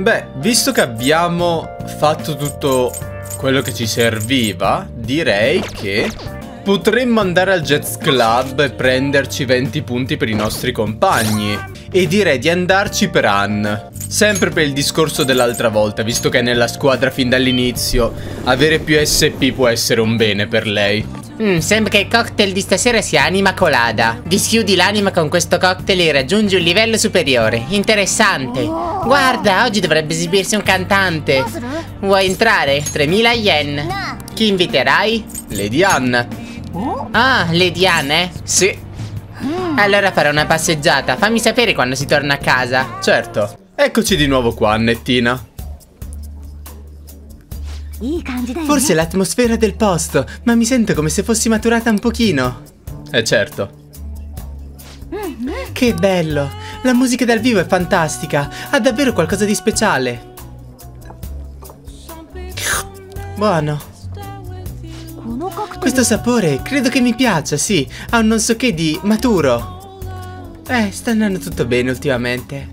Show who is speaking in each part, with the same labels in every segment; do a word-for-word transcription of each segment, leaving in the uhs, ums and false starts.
Speaker 1: Beh, visto che abbiamo fatto tutto quello che ci serviva, direi che potremmo andare al Jazz Club e prenderci venti punti per i nostri compagni. E direi di andarci per Anne. Sempre per il discorso dell'altra volta, visto che è nella squadra fin dall'inizio, avere più S P può essere un bene per lei.
Speaker 2: Mm, sembra che il cocktail di stasera sia anima colada. Dischiudi l'anima con questo cocktail e raggiungi un livello superiore. Interessante. Guarda, oggi dovrebbe esibirsi un cantante. Vuoi entrare? tremila yen. Chi inviterai?
Speaker 1: Lady Anne.
Speaker 2: Ah, Lady Anne, eh?
Speaker 1: Sì.
Speaker 2: Allora farò una passeggiata. Fammi sapere quando si torna a casa.
Speaker 1: Certo. Eccoci di nuovo qua, Annettina.
Speaker 3: Forse è l'atmosfera del posto, ma mi sento come se fossi maturata un pochino.
Speaker 1: Eh certo.
Speaker 3: Che bello! La musica dal vivo è fantastica. Ha davvero qualcosa di speciale. Buono. Questo sapore credo che mi piaccia, sì. Ha un non so che di maturo. Eh, sta andando tutto bene ultimamente.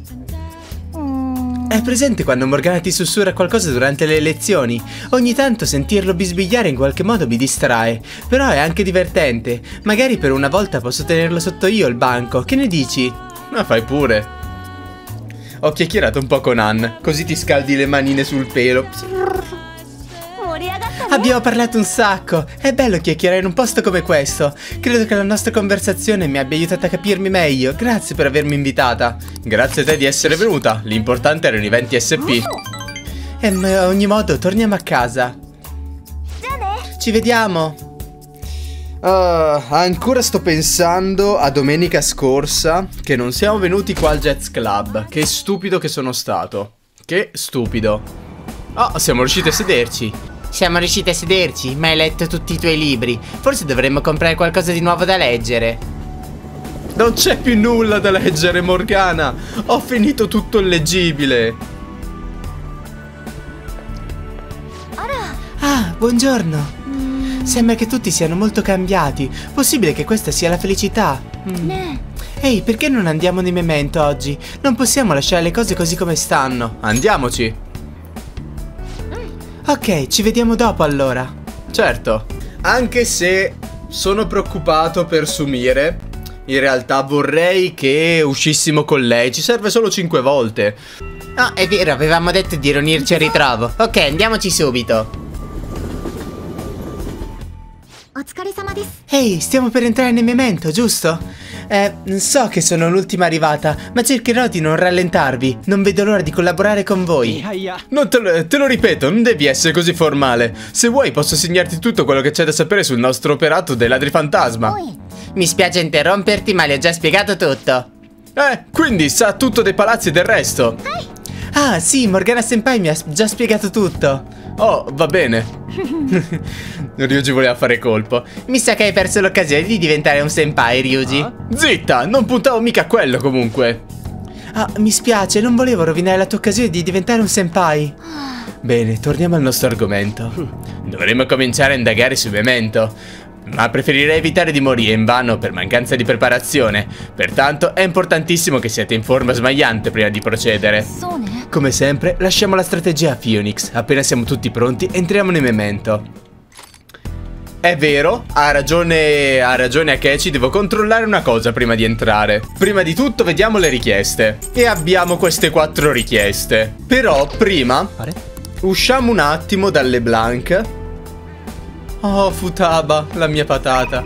Speaker 3: È presente quando Morgana ti sussurra qualcosa durante le lezioni? Ogni tanto sentirlo bisbigliare in qualche modo mi distrae, però è anche divertente. Magari per una volta posso tenerlo sotto io il banco, che ne dici?
Speaker 1: Ma fai pure. Ho chiacchierato un po' con Anne, così ti scaldi le manine sul pelo.
Speaker 3: Abbiamo parlato un sacco. È bello chiacchierare in un posto come questo. Credo che la nostra conversazione mi abbia aiutato a capirmi meglio. Grazie per avermi invitata.
Speaker 1: Grazie a te di essere venuta. L'importante erano i venti S P.
Speaker 3: E ad ogni modo torniamo a casa. Ci vediamo.
Speaker 1: uh, Ancora sto pensando a domenica scorsa, che non siamo venuti qua al Jazz Club. Che stupido che sono stato. Che stupido. Oh, siamo riusciti a sederci.
Speaker 2: Siamo riusciti a sederci, ma hai letto tutti i tuoi libri. Forse dovremmo comprare qualcosa di nuovo da leggere.
Speaker 1: Non c'è più nulla da leggere, Morgana. Ho finito tutto il leggibile.
Speaker 3: Ah, buongiorno. Sembra che tutti siano molto cambiati. Possibile che questa sia la felicità? Mm. Ehi, perché non andiamo nei Memento oggi? Non possiamo lasciare le cose così come stanno.
Speaker 1: Andiamoci.
Speaker 3: Ok, ci vediamo dopo allora.
Speaker 1: Certo. Anche se sono preoccupato per Sumire. In realtà vorrei che uscissimo con lei. Ci serve solo cinque volte.
Speaker 2: Ah, è vero, avevamo detto di riunirci al ritrovo. Ok, andiamoci subito.
Speaker 3: Ehi, stiamo per entrare nel Memento, giusto? Eh, so che sono l'ultima arrivata, ma cercherò di non rallentarvi. Non vedo l'ora di collaborare con voi.
Speaker 1: Non te lo, te lo ripeto, non devi essere così formale. Se vuoi posso segnarti tutto quello che c'è da sapere sul nostro operato dei ladri fantasma.
Speaker 2: Mi spiace interromperti, ma le ho già spiegato tutto.
Speaker 1: Eh, quindi sa tutto dei palazzi e del resto.
Speaker 3: Ah, sì, Morgana Senpai mi ha già spiegato tutto.
Speaker 1: Oh, va bene. Ryuji voleva fare colpo.
Speaker 2: Mi sa che hai perso l'occasione di diventare un senpai, Ryuji.
Speaker 1: Ah? Zitta, non puntavo mica a quello comunque.
Speaker 3: Ah, mi spiace, non volevo rovinare la tua occasione di diventare un senpai.
Speaker 1: Bene, torniamo al nostro argomento. Dovremmo cominciare a indagare sul Memento, ma preferirei evitare di morire invano per mancanza di preparazione. Pertanto è importantissimo che siate in forma smagliante prima di procedere. Come sempre, lasciamo la strategia a Phoenix. Appena siamo tutti pronti, entriamo nel Memento. È vero, ha ragione, ha ragione Akechi, devo controllare una cosa prima di entrare. Prima di tutto vediamo le richieste. E abbiamo queste quattro richieste. Però prima usciamo un attimo dalle Blanc. Oh, Futaba, la mia patata.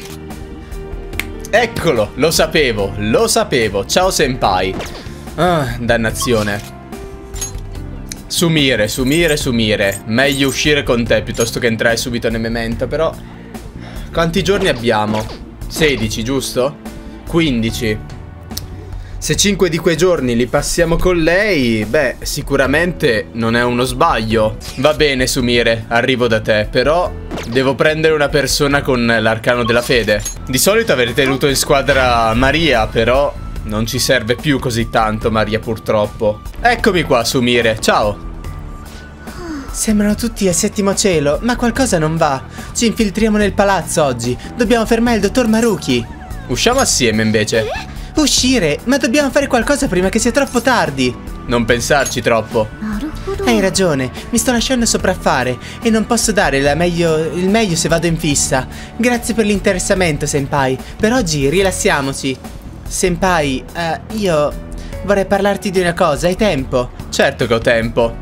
Speaker 1: Eccolo, lo sapevo, lo sapevo. Ciao senpai. Ah, dannazione. Sumire, Sumire, Sumire. Meglio uscire con te piuttosto che entrare subito nel Memento. Però quanti giorni abbiamo? sedici, giusto? quindici. Se cinque di quei giorni li passiamo con lei, beh, sicuramente non è uno sbaglio. Va bene, Sumire, arrivo da te. Però devo prendere una persona con l'arcano della fede. Di solito avrei tenuto in squadra Maria, però non ci serve più così tanto Maria, purtroppo. Eccomi qua, Sumire, ciao.
Speaker 3: Sembrano tutti al settimo cielo, ma qualcosa non va. Ci infiltriamo nel palazzo oggi. Dobbiamo fermare il dottor Maruki.
Speaker 1: Usciamo assieme invece.
Speaker 3: Uscire? Ma dobbiamo fare qualcosa prima che sia troppo tardi.
Speaker 1: Non pensarci troppo.
Speaker 3: Hai ragione, mi sto lasciando sopraffare e non posso dare la meglio, il meglio se vado in fissa. Grazie per l'interessamento, senpai. Per oggi rilassiamoci. Senpai, uh, io vorrei parlarti di una cosa, hai tempo?
Speaker 1: Certo che ho tempo.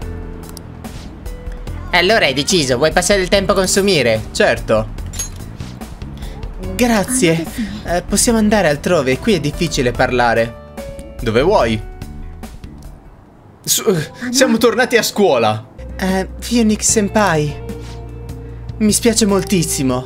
Speaker 2: Allora hai deciso, vuoi passare il tempo a consumire?
Speaker 1: Certo.
Speaker 3: Grazie. Uh, possiamo andare altrove, qui è difficile parlare.
Speaker 1: Dove vuoi? Su, siamo tornati a scuola.
Speaker 3: Uh, Phoenix senpai, mi spiace moltissimo.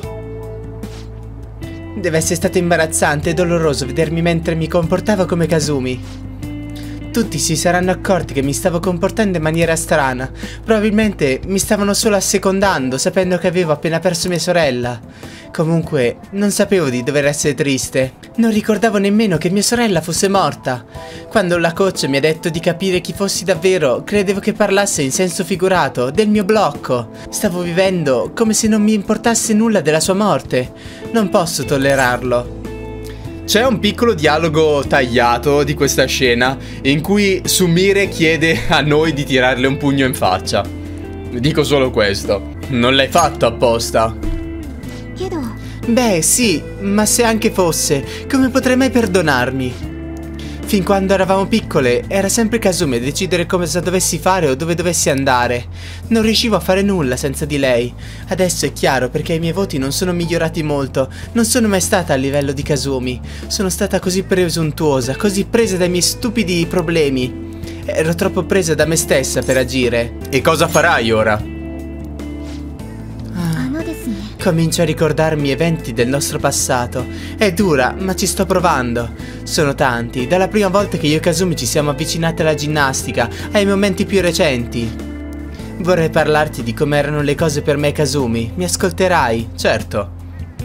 Speaker 3: Deve essere stato imbarazzante e doloroso vedermi mentre mi comportavo come Kazumi. Tutti si saranno accorti che mi stavo comportando in maniera strana. Probabilmente mi stavano solo assecondando, sapendo che avevo appena perso mia sorella. Comunque, non sapevo di dover essere triste. Non ricordavo nemmeno che mia sorella fosse morta. Quando la coach mi ha detto di capire chi fossi davvero, credevo che parlasse in senso figurato, del mio blocco. Stavo vivendo come se non mi importasse nulla della sua morte. Non posso tollerarlo.
Speaker 1: C'è un piccolo dialogo tagliato di questa scena in cui Sumire chiede a noi di tirarle un pugno in faccia. Dico solo questo. Non l'hai fatto apposta.
Speaker 3: Beh, sì, ma se anche fosse, come potrei mai perdonarmi? Fin quando eravamo piccole, era sempre Kazumi a decidere cosa dovessi fare o dove dovessi andare. Non riuscivo a fare nulla senza di lei. Adesso è chiaro perché i miei voti non sono migliorati molto. Non sono mai stata a livello di Kazumi. Sono stata così presuntuosa, così presa dai miei stupidi problemi. Ero troppo presa da me stessa per agire.
Speaker 1: E cosa farai ora?
Speaker 3: Comincio a ricordarmi eventi del nostro passato. È dura, ma ci sto provando. Sono tanti, dalla prima volta che io e Kazumi ci siamo avvicinati alla ginnastica, ai momenti più recenti. Vorrei parlarti di come erano le cose per me e Kazumi. Mi ascolterai?
Speaker 1: Certo.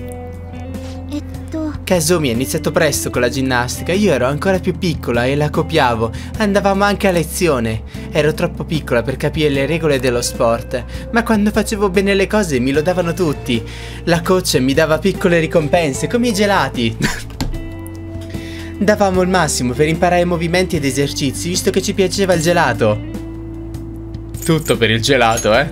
Speaker 3: Kazumi ha iniziato presto con la ginnastica, io ero ancora più piccola e la copiavo, andavamo anche a lezione. Ero troppo piccola per capire le regole dello sport, ma quando facevo bene le cose mi lodavano tutti. La coach mi dava piccole ricompense, come i gelati. Davamo il massimo per imparare movimenti ed esercizi, visto che ci piaceva il gelato.
Speaker 1: Tutto per il gelato, eh?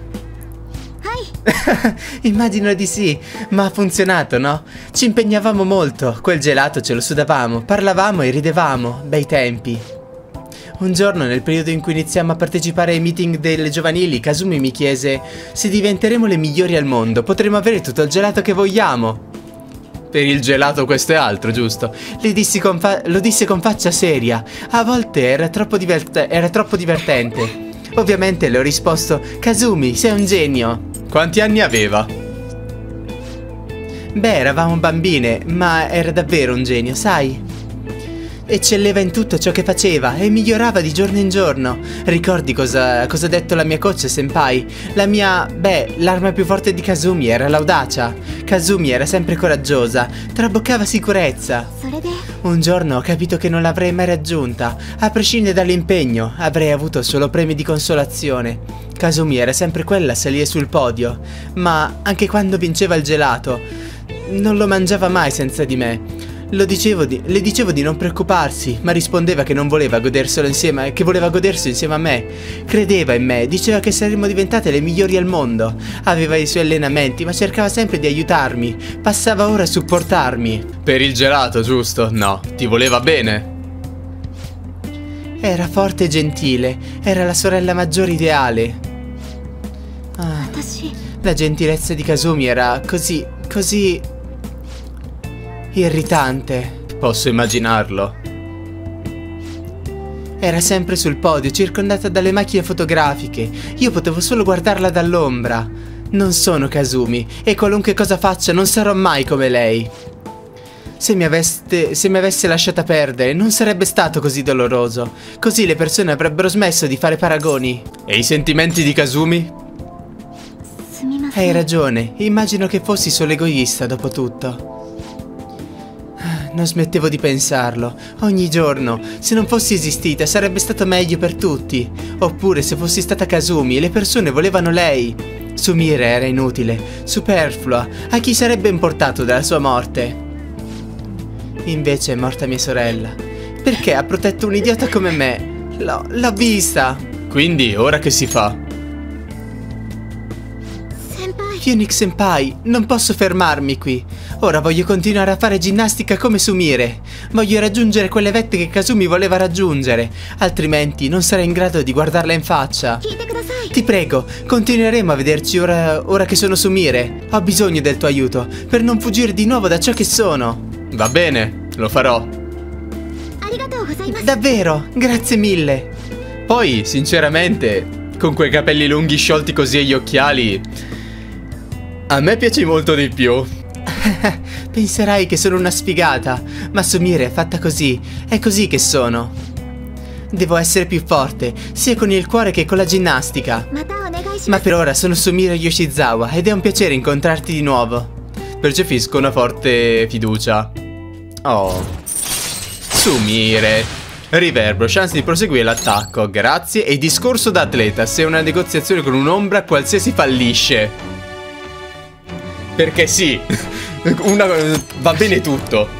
Speaker 3: Immagino di sì, ma ha funzionato, no? Ci impegnavamo molto, quel gelato ce lo sudavamo, parlavamo e ridevamo, bei tempi. Un giorno, nel periodo in cui iniziamo a partecipare ai meeting delle giovanili, Kazumi mi chiese: se diventeremo le migliori al mondo, potremo avere tutto il gelato che vogliamo.
Speaker 1: Per il gelato questo è altro, giusto?
Speaker 3: Le dissi con fa- lo disse con faccia seria. A volte era troppo, divert- era troppo divertente. Ovviamente le ho risposto: Kazumi, sei un genio.
Speaker 1: Quanti anni aveva?
Speaker 3: Beh, eravamo bambine, ma era davvero un genio, sai? Eccelleva in tutto ciò che faceva e migliorava di giorno in giorno. Ricordi cosa, cosa ha detto la mia coach senpai? La mia... beh, l'arma più forte di Kazumi era l'audacia. Kazumi era sempre coraggiosa, traboccava sicurezza. Un giorno ho capito che non l'avrei mai raggiunta. A prescindere dall'impegno, avrei avuto solo premi di consolazione. Kazumi era sempre quella a salire sul podio, ma anche quando vinceva il gelato, non lo mangiava mai senza di me. Lo dicevo di, le dicevo di non preoccuparsi, ma rispondeva che non voleva goderselo insieme, che voleva godersi insieme a me. Credeva in me, diceva che saremmo diventate le migliori al mondo. Aveva i suoi allenamenti, ma cercava sempre di aiutarmi. Passava ora a supportarmi.
Speaker 1: Per il gelato, giusto? No, ti voleva bene.
Speaker 3: Era forte e gentile, era la sorella maggiore ideale. Ah, la gentilezza di Kazumi era così, così... irritante.
Speaker 1: Posso immaginarlo.
Speaker 3: Era sempre sul podio, circondata dalle macchine fotografiche. Io potevo solo guardarla dall'ombra. Non sono Kazumi e qualunque cosa faccia non sarò mai come lei. Se mi aveste, se mi avesse lasciata perdere non sarebbe stato così doloroso. Così le persone avrebbero smesso di fare paragoni.
Speaker 1: E i sentimenti di Kazumi?
Speaker 3: Hai ragione, immagino che fossi solo egoista dopo tutto. Non smettevo di pensarlo. Ogni giorno, se non fossi esistita sarebbe stato meglio per tutti. Oppure se fossi stata Kazumi, le persone volevano lei. Sumire era inutile, superflua. A chi sarebbe importato della sua morte? Invece è morta mia sorella. Perché ha protetto un idiota come me? l'ho vista.
Speaker 1: Quindi, ora che si fa?
Speaker 3: Phoenix Senpai, non posso fermarmi qui. Ora voglio continuare a fare ginnastica come Sumire. Voglio raggiungere quelle vette che Kazumi voleva raggiungere, altrimenti non sarei in grado di guardarla in faccia. Ti prego, continueremo a vederci ora, ora che sono Sumire. Ho bisogno del tuo aiuto per non fuggire di nuovo da ciò che sono.
Speaker 1: Va bene, lo farò.
Speaker 3: Davvero, grazie mille.
Speaker 1: Poi, sinceramente, con quei capelli lunghi sciolti così e gli occhiali, a me piaci molto di più.
Speaker 3: Penserai che sono una sfigata, ma Sumire è fatta così, è così che sono. Devo essere più forte, sia con il cuore che con la ginnastica. Ma per ora sono Sumire Yoshizawa ed è un piacere incontrarti di nuovo.
Speaker 1: Percepisco una forte fiducia. Oh. Sumire. Riverbero, chance di proseguire l'attacco. Grazie. E discorso da atleta. Se una negoziazione con un'ombra, qualsiasi fallisce. Perché sì. Una, va bene tutto.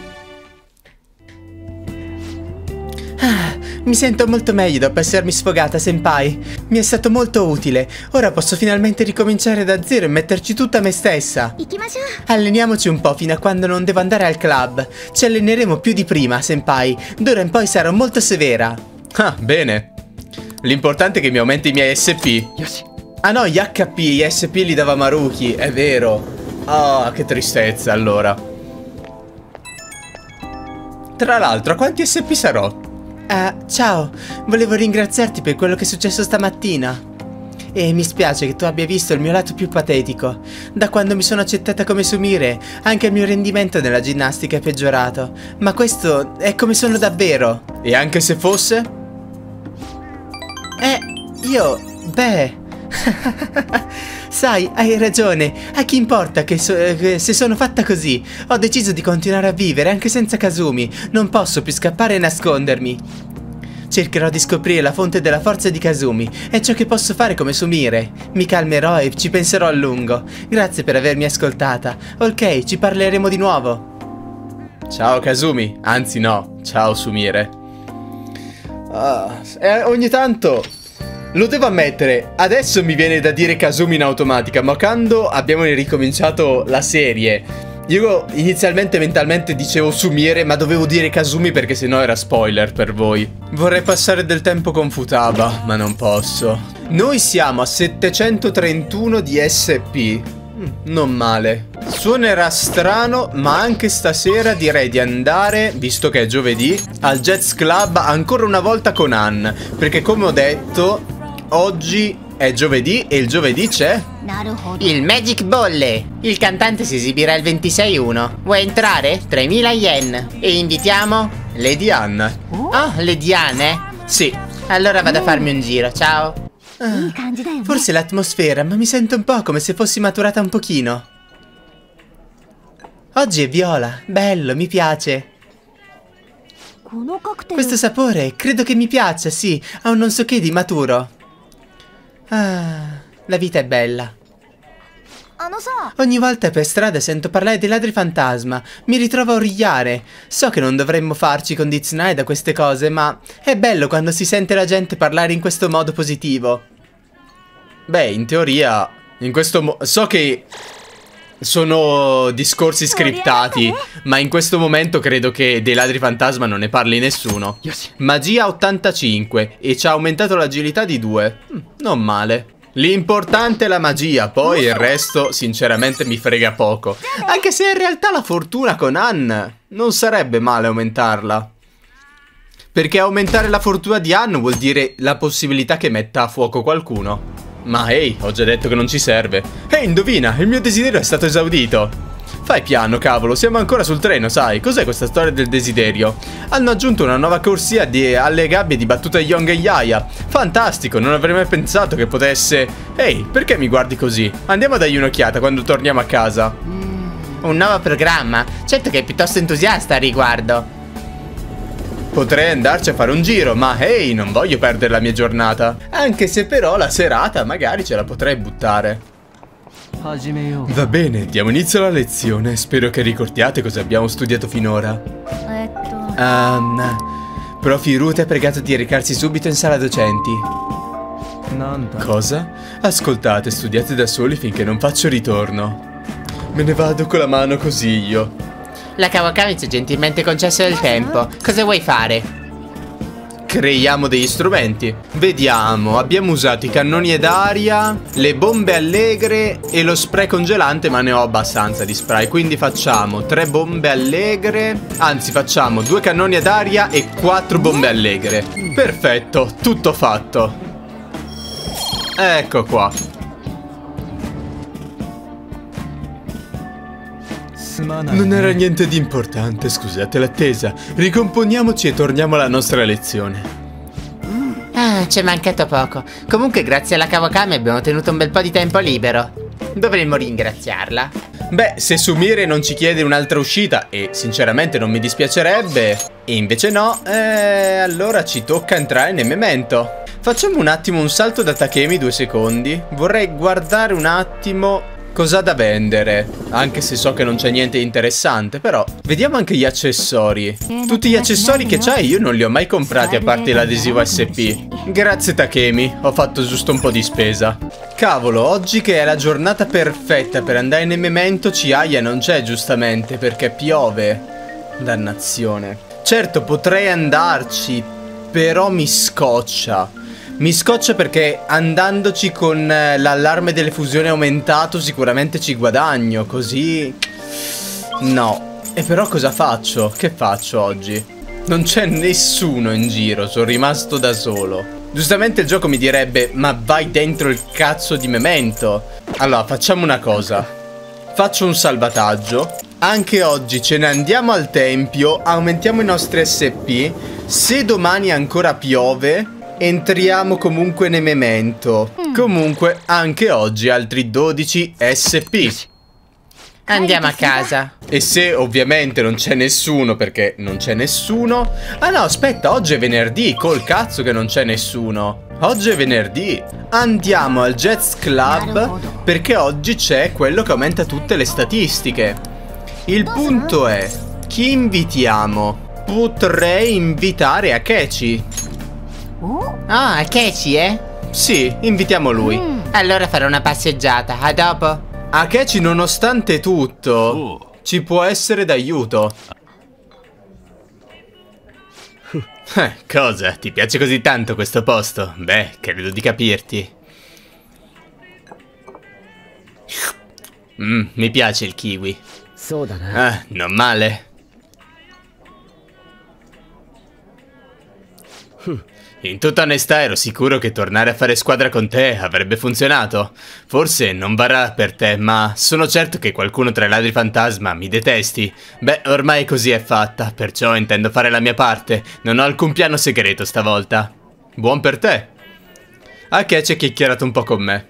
Speaker 3: Ah, mi sento molto meglio dopo essermi sfogata, senpai. Mi è stato molto utile. Ora posso finalmente ricominciare da zero e metterci tutta me stessa. Alleniamoci un po' fino a quando non devo andare al club. Ci alleneremo più di prima, senpai. D'ora in poi sarò molto severa.
Speaker 1: Ah, bene. L'importante è che mi aumenti i miei S P. Ah no, gli H P, gli S P li dava Maruki, è vero. Ah, oh, che tristezza allora. Tra l'altro, a quanti S P sarò?
Speaker 3: Uh, ciao, volevo ringraziarti per quello che è successo stamattina. E mi spiace che tu abbia visto il mio lato più patetico. Da quando mi sono accettata come Sumire, anche il mio rendimento nella ginnastica è peggiorato. Ma questo è come sono davvero.
Speaker 1: E anche se fosse?
Speaker 3: Eh, io... beh... Sai, hai ragione. A chi importa che, so che se sono fatta così? Ho deciso di continuare a vivere anche senza Kazumi. Non posso più scappare e nascondermi. Cercherò di scoprire la fonte della forza di Kazumi. È ciò che posso fare come Sumire. Mi calmerò e ci penserò a lungo. Grazie per avermi ascoltata. Ok, ci parleremo di nuovo.
Speaker 1: Ciao Kazumi. Anzi no, ciao Sumire. Ah, eh, ogni tanto... Lo devo ammettere, adesso mi viene da dire Kazumi in automatica, ma quando abbiamo ricominciato la serie, io inizialmente mentalmente dicevo Sumire, ma dovevo dire Kazumi perché sennò era spoiler per voi. Vorrei passare del tempo con Futaba, ma non posso. Noi siamo a settecentotrentuno di S P. Non male. Suonerà strano, ma anche stasera direi di andare, visto che è giovedì, al Jazz Club ancora una volta con Ann, perché come ho detto... Oggi è giovedì e il giovedì c'è
Speaker 2: il Magic Bolle. Il cantante si esibirà il ventisei uno. Vuoi entrare? tremila yen. E invitiamo
Speaker 1: Lady Ann.
Speaker 2: Oh, Lady Ann, eh?
Speaker 1: Sì.
Speaker 2: Allora vado a farmi un giro, ciao.
Speaker 3: Ah, forse l'atmosfera, ma mi sento un po' come se fossi maturata un pochino. Oggi è viola, bello, mi piace. Questo sapore credo che mi piaccia, sì, ha un non so che di maturo. Ah, la vita è bella. Ogni volta per strada sento parlare dei ladri fantasma. Mi ritrovo a origliare. So che non dovremmo farci condizionare da queste cose, ma è bello quando si sente la gente parlare in questo modo positivo.
Speaker 1: Beh, in teoria, in questo modo... So che sono discorsi scriptati, ma in questo momento credo che dei ladri fantasma non ne parli nessuno. Magia ottantacinque e ci ha aumentato l'agilità di due. Non male. L'importante è la magia, poi il resto sinceramente mi frega poco. Anche se in realtà la fortuna con Ann non sarebbe male aumentarla. Perché aumentare la fortuna di Ann vuol dire la possibilità che metta a fuoco qualcuno. Ma ehi, ho già detto che non ci serve. Ehi, indovina, il mio desiderio è stato esaudito. Fai piano, cavolo, siamo ancora sul treno, sai? Cos'è questa storia del desiderio? Hanno aggiunto una nuova corsia di, alle gabbie di battuta Young e Yaya. Fantastico, non avrei mai pensato che potesse... Ehi, perché mi guardi così? Andiamo a dargli un'occhiata quando torniamo a casa.
Speaker 2: Mm, un nuovo programma? Certo che è piuttosto entusiasta a riguardo.
Speaker 1: Potrei andarci a fare un giro, ma ehi, non voglio perdere la mia giornata. Anche se però la serata magari ce la potrei buttare. Va bene, diamo inizio alla lezione. Spero che ricordiate cosa abbiamo studiato finora. Um,
Speaker 3: Prof Hiruta è pregato di recarsi subito in sala docenti. Cosa? Ascoltate, studiate da soli finché non faccio ritorno. Me ne vado con la mano così io.
Speaker 2: La Kawakami ci ha gentilmente concesso del tempo. Cosa vuoi fare?
Speaker 3: Creiamo degli strumenti. Vediamo, abbiamo usato i cannoni ad aria, le bombe allegre e lo spray congelante, ma ne ho abbastanza di spray. Quindi facciamo tre bombe allegre, anzi facciamo due cannoni ad aria e quattro bombe allegre. Perfetto, tutto fatto. Ecco qua. Non era niente di importante, scusate l'attesa. Ricomponiamoci e torniamo alla nostra lezione.
Speaker 2: Ah, ci è mancato poco. Comunque grazie alla Kawakami abbiamo tenuto un bel po' di tempo libero. Dovremmo ringraziarla.
Speaker 3: Beh, se Sumire non ci chiede un'altra uscita, e sinceramente non mi dispiacerebbe, e invece no, eh, allora ci tocca entrare nel Memento. Facciamo un attimo un salto da Takemi, due secondi. Vorrei guardare un attimo cosa ha da vendere, anche se so che non c'è niente di interessante, però vediamo anche gli accessori. Tutti gli accessori che c'hai io non li ho mai comprati a parte l'adesivo S P. Grazie Takemi, ho fatto giusto un po' di spesa. Cavolo, oggi che è la giornata perfetta per andare nel Memento, Chihaya non c'è giustamente perché piove. Dannazione. Certo, potrei andarci, però mi scoccia. Mi scoccia perché andandoci con eh, l'allarme delle fusioni aumentato sicuramente ci guadagno, così... No. E però cosa faccio? Che faccio oggi? Non c'è nessuno in giro, sono rimasto da solo. Giustamente il gioco mi direbbe, ma vai dentro il cazzo di Memento. Allora, facciamo una cosa. Faccio un salvataggio. Anche oggi ce ne andiamo al tempio, aumentiamo i nostri S P. Se domani ancora piove... entriamo comunque nel Memento. Mm. Comunque anche oggi altri dodici S P.
Speaker 2: Andiamo a casa.
Speaker 3: E se ovviamente non c'è nessuno, perché non c'è nessuno. Ah no, aspetta, oggi è venerdì. Col cazzo che non c'è nessuno. Oggi è venerdì. Andiamo al Jazz Club perché oggi c'è quello che aumenta tutte le statistiche. Il punto è, chi invitiamo? Potrei invitare Akechi.
Speaker 2: Ah, Akechi, eh?
Speaker 3: Sì, invitiamo lui.
Speaker 2: Mm. Allora farò una passeggiata, a dopo.
Speaker 3: Akechi, nonostante tutto, oh. ci può essere d'aiuto. Eh, cosa? Ti piace così tanto questo posto? Beh, credo di capirti. Mm, mi piace il kiwi. Ah, non male. In tutta onestà ero sicuro che tornare a fare squadra con te avrebbe funzionato. Forse non varrà per te, ma sono certo che qualcuno tra i ladri fantasma mi detesti. Beh, ormai così è fatta, perciò intendo fare la mia parte. Non ho alcun piano segreto stavolta. Buon per te. Akechi ha chiacchierato un po' con me.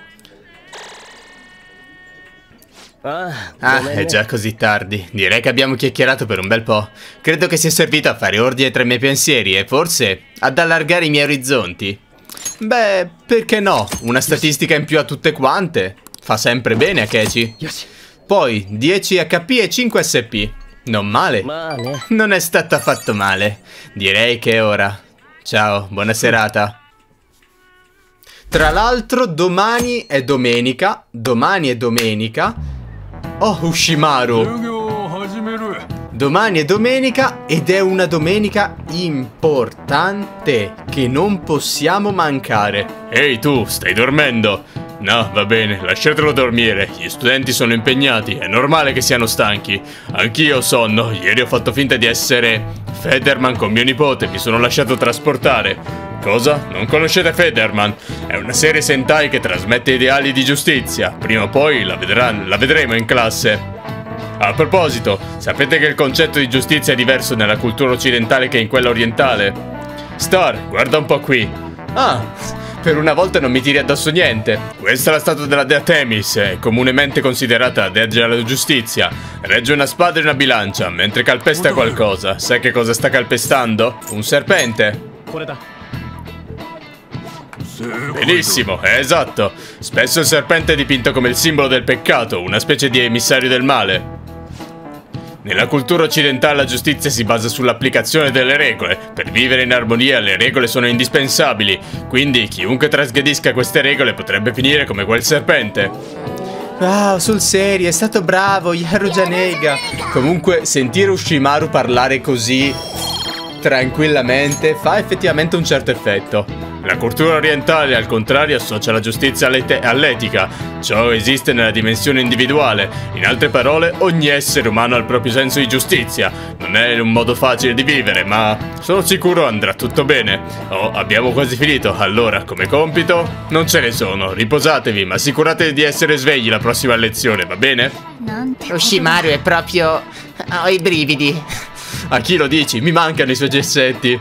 Speaker 3: Ah, è già così tardi. Direi che abbiamo chiacchierato per un bel po'. Credo che sia servito a fare ordine tra i miei pensieri e forse ad allargare i miei orizzonti. Beh, perché no? Una statistica in più a tutte quante. Fa sempre bene, Akechi. Poi dieci H P e cinque S P. Non male. Non è stato affatto male. Direi che è ora. Ciao, buona serata. Tra l'altro domani è domenica. Domani è domenica. Oh, Ushimaru. Domani è domenica ed è una domenica importante che non possiamo mancare. Ehi tu, stai dormendo? No, va bene, lasciatelo dormire. Gli studenti sono impegnati, è normale che siano stanchi. Anch'io ho sonno, ieri ho fatto finta di essere Federman con mio nipote, mi sono lasciato trasportare. Cosa? Non conoscete Federman? È una serie Sentai che trasmette ideali di giustizia. Prima o poi la, vedranno, la vedremo in classe. A proposito, sapete che il concetto di giustizia è diverso nella cultura occidentale che in quella orientale? Star, guarda un po' qui. Ah, per una volta non mi tiri addosso niente. Questa è la statua della dea Themis, è comunemente considerata dea della giustizia. Regge una spada e una bilancia, mentre calpesta qualcosa. Sai che cosa sta calpestando? Un serpente. Benissimo, è esatto. Spesso il serpente è dipinto come il simbolo del peccato, una specie di emissario del male.
Speaker 1: Nella cultura occidentale la giustizia si basa sull'applicazione delle regole. Per vivere in armonia le regole sono indispensabili, quindi chiunque trasgredisca queste regole potrebbe finire come quel serpente.
Speaker 3: Wow, sul serio, è stato bravo, Yaru Janega. Comunque, sentire Ushimaru parlare così tranquillamente fa effettivamente un certo effetto.
Speaker 1: La cultura orientale, al contrario, associa la giustizia all'etica. Ciò esiste nella dimensione individuale. In altre parole, ogni essere umano ha il proprio senso di giustizia. Non è un modo facile di vivere, ma sono sicuro andrà tutto bene. Oh, abbiamo quasi finito. Allora, come compito, non ce ne sono. Riposatevi, ma assicuratevi di essere svegli la prossima lezione, va bene?
Speaker 2: Ushimaru è proprio... ho i brividi.
Speaker 1: A chi lo dici? Mi mancano i suoi gessetti.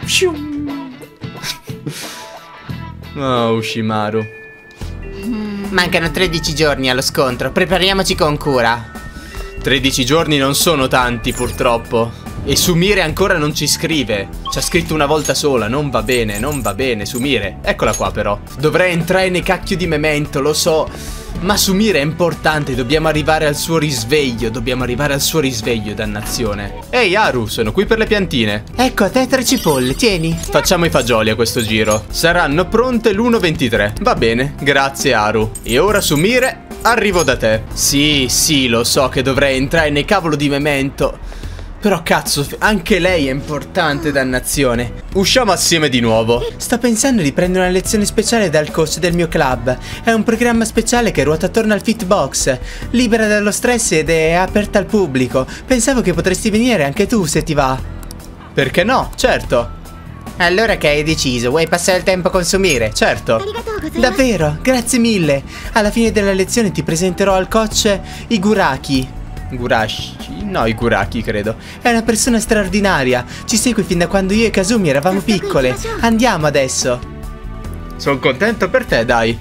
Speaker 3: Oh, Ushimaru.
Speaker 2: Mancano tredici giorni allo scontro, prepariamoci con cura.
Speaker 3: tredici giorni non sono tanti, purtroppo. E Sumire ancora non ci scrive. Ci ha scritto una volta sola, non va bene, non va bene, Sumire. Eccola qua però. Dovrei entrare nei cacchio di Memento, lo so. Ma Sumire è importante, dobbiamo arrivare al suo risveglio, dobbiamo arrivare al suo risveglio, dannazione. Ehi Haru, sono qui per le piantine.
Speaker 2: Ecco a te tre cipolle, tieni.
Speaker 3: Facciamo i fagioli a questo giro. Saranno pronte l'uno ventitré. Va bene, grazie Haru. E ora Sumire, arrivo da te. Sì, sì, lo so che dovrei entrare nei cavolo di Memento. Però cazzo, anche lei è importante, dannazione. Usciamo assieme di nuovo.
Speaker 2: Sto pensando di prendere una lezione speciale dal coach del mio club. È un programma speciale che ruota attorno al Fitbox, libera dallo stress ed è aperta al pubblico. Pensavo che potresti venire anche tu se ti va.
Speaker 3: Perché no? Certo.
Speaker 2: Allora che hai deciso? Vuoi passare il tempo con Sumire?
Speaker 3: Certo.
Speaker 2: Davvero? Grazie mille. Alla fine della lezione ti presenterò al coach Iguraki.
Speaker 3: Gurashi? No, Iguraki credo.
Speaker 2: È una persona straordinaria. Ci segue fin da quando io e Kazumi eravamo piccole. Andiamo adesso.
Speaker 3: Sono contento per te, dai.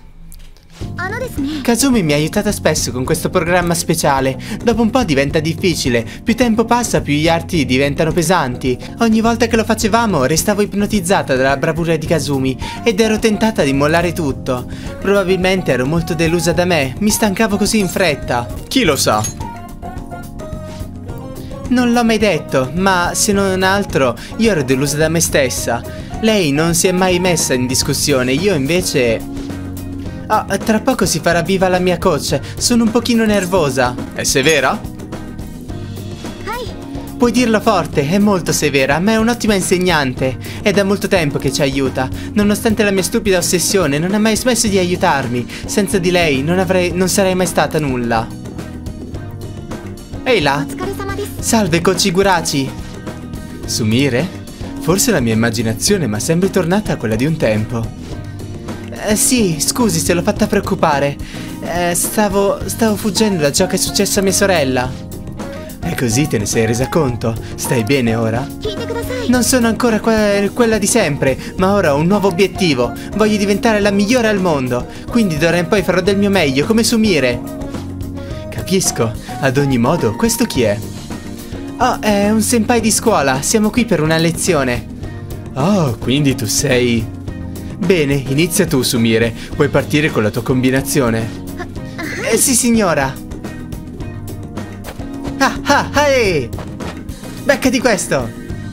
Speaker 2: Kazumi mi ha aiutato spesso con questo programma speciale. Dopo un po' diventa difficile. Più tempo passa, più gli arti diventano pesanti. Ogni volta che lo facevamo restavo ipnotizzata dalla bravura di Kazumi ed ero tentata di mollare tutto. Probabilmente ero molto delusa da me. Mi stancavo così in fretta.
Speaker 3: Chi lo sa?
Speaker 2: Non l'ho mai detto, ma se non altro io ero delusa da me stessa. Lei non si è mai messa in discussione, io invece... Ah, tra poco si farà viva la mia coach, sono un pochino nervosa.
Speaker 3: È severa?
Speaker 2: Puoi dirlo forte, è molto severa, ma è un'ottima insegnante. È da molto tempo che ci aiuta. Nonostante la mia stupida ossessione, non ha mai smesso di aiutarmi. Senza di lei non avrei, non sarei mai stata nulla. Ehi là! Salve, coach Igurashi.
Speaker 3: Sumire? Forse la mia immaginazione, ma sembri tornata a quella di un tempo.
Speaker 2: Eh, sì, scusi se l'ho fatta preoccupare. Eh, stavo... stavo fuggendo da ciò che è successo a mia sorella.
Speaker 3: E così te ne sei resa conto? Stai bene ora?
Speaker 2: Non sono ancora que quella di sempre, ma ora ho un nuovo obiettivo. Voglio diventare la migliore al mondo. Quindi d'ora in poi farò del mio meglio, come Sumire.
Speaker 3: Capisco. Ad ogni modo, questo chi è?
Speaker 2: Oh, è un senpai di scuola. Siamo qui per una lezione.
Speaker 3: Oh, quindi tu sei... Bene, inizia tu, Sumire. Puoi partire con la tua combinazione.
Speaker 2: Eh, sì, signora. Ah, ah, ah, eh. Beccati questo.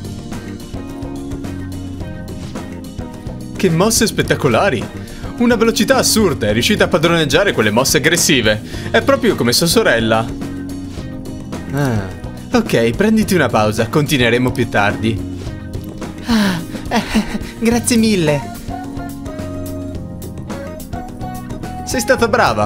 Speaker 3: Che mosse spettacolari. Una velocità assurda, è riuscita a padroneggiare quelle mosse aggressive. È proprio come sua sorella. Ah... Ok, prenditi una pausa, continueremo più tardi.
Speaker 2: Ah, eh, grazie mille.
Speaker 3: Sei stata brava.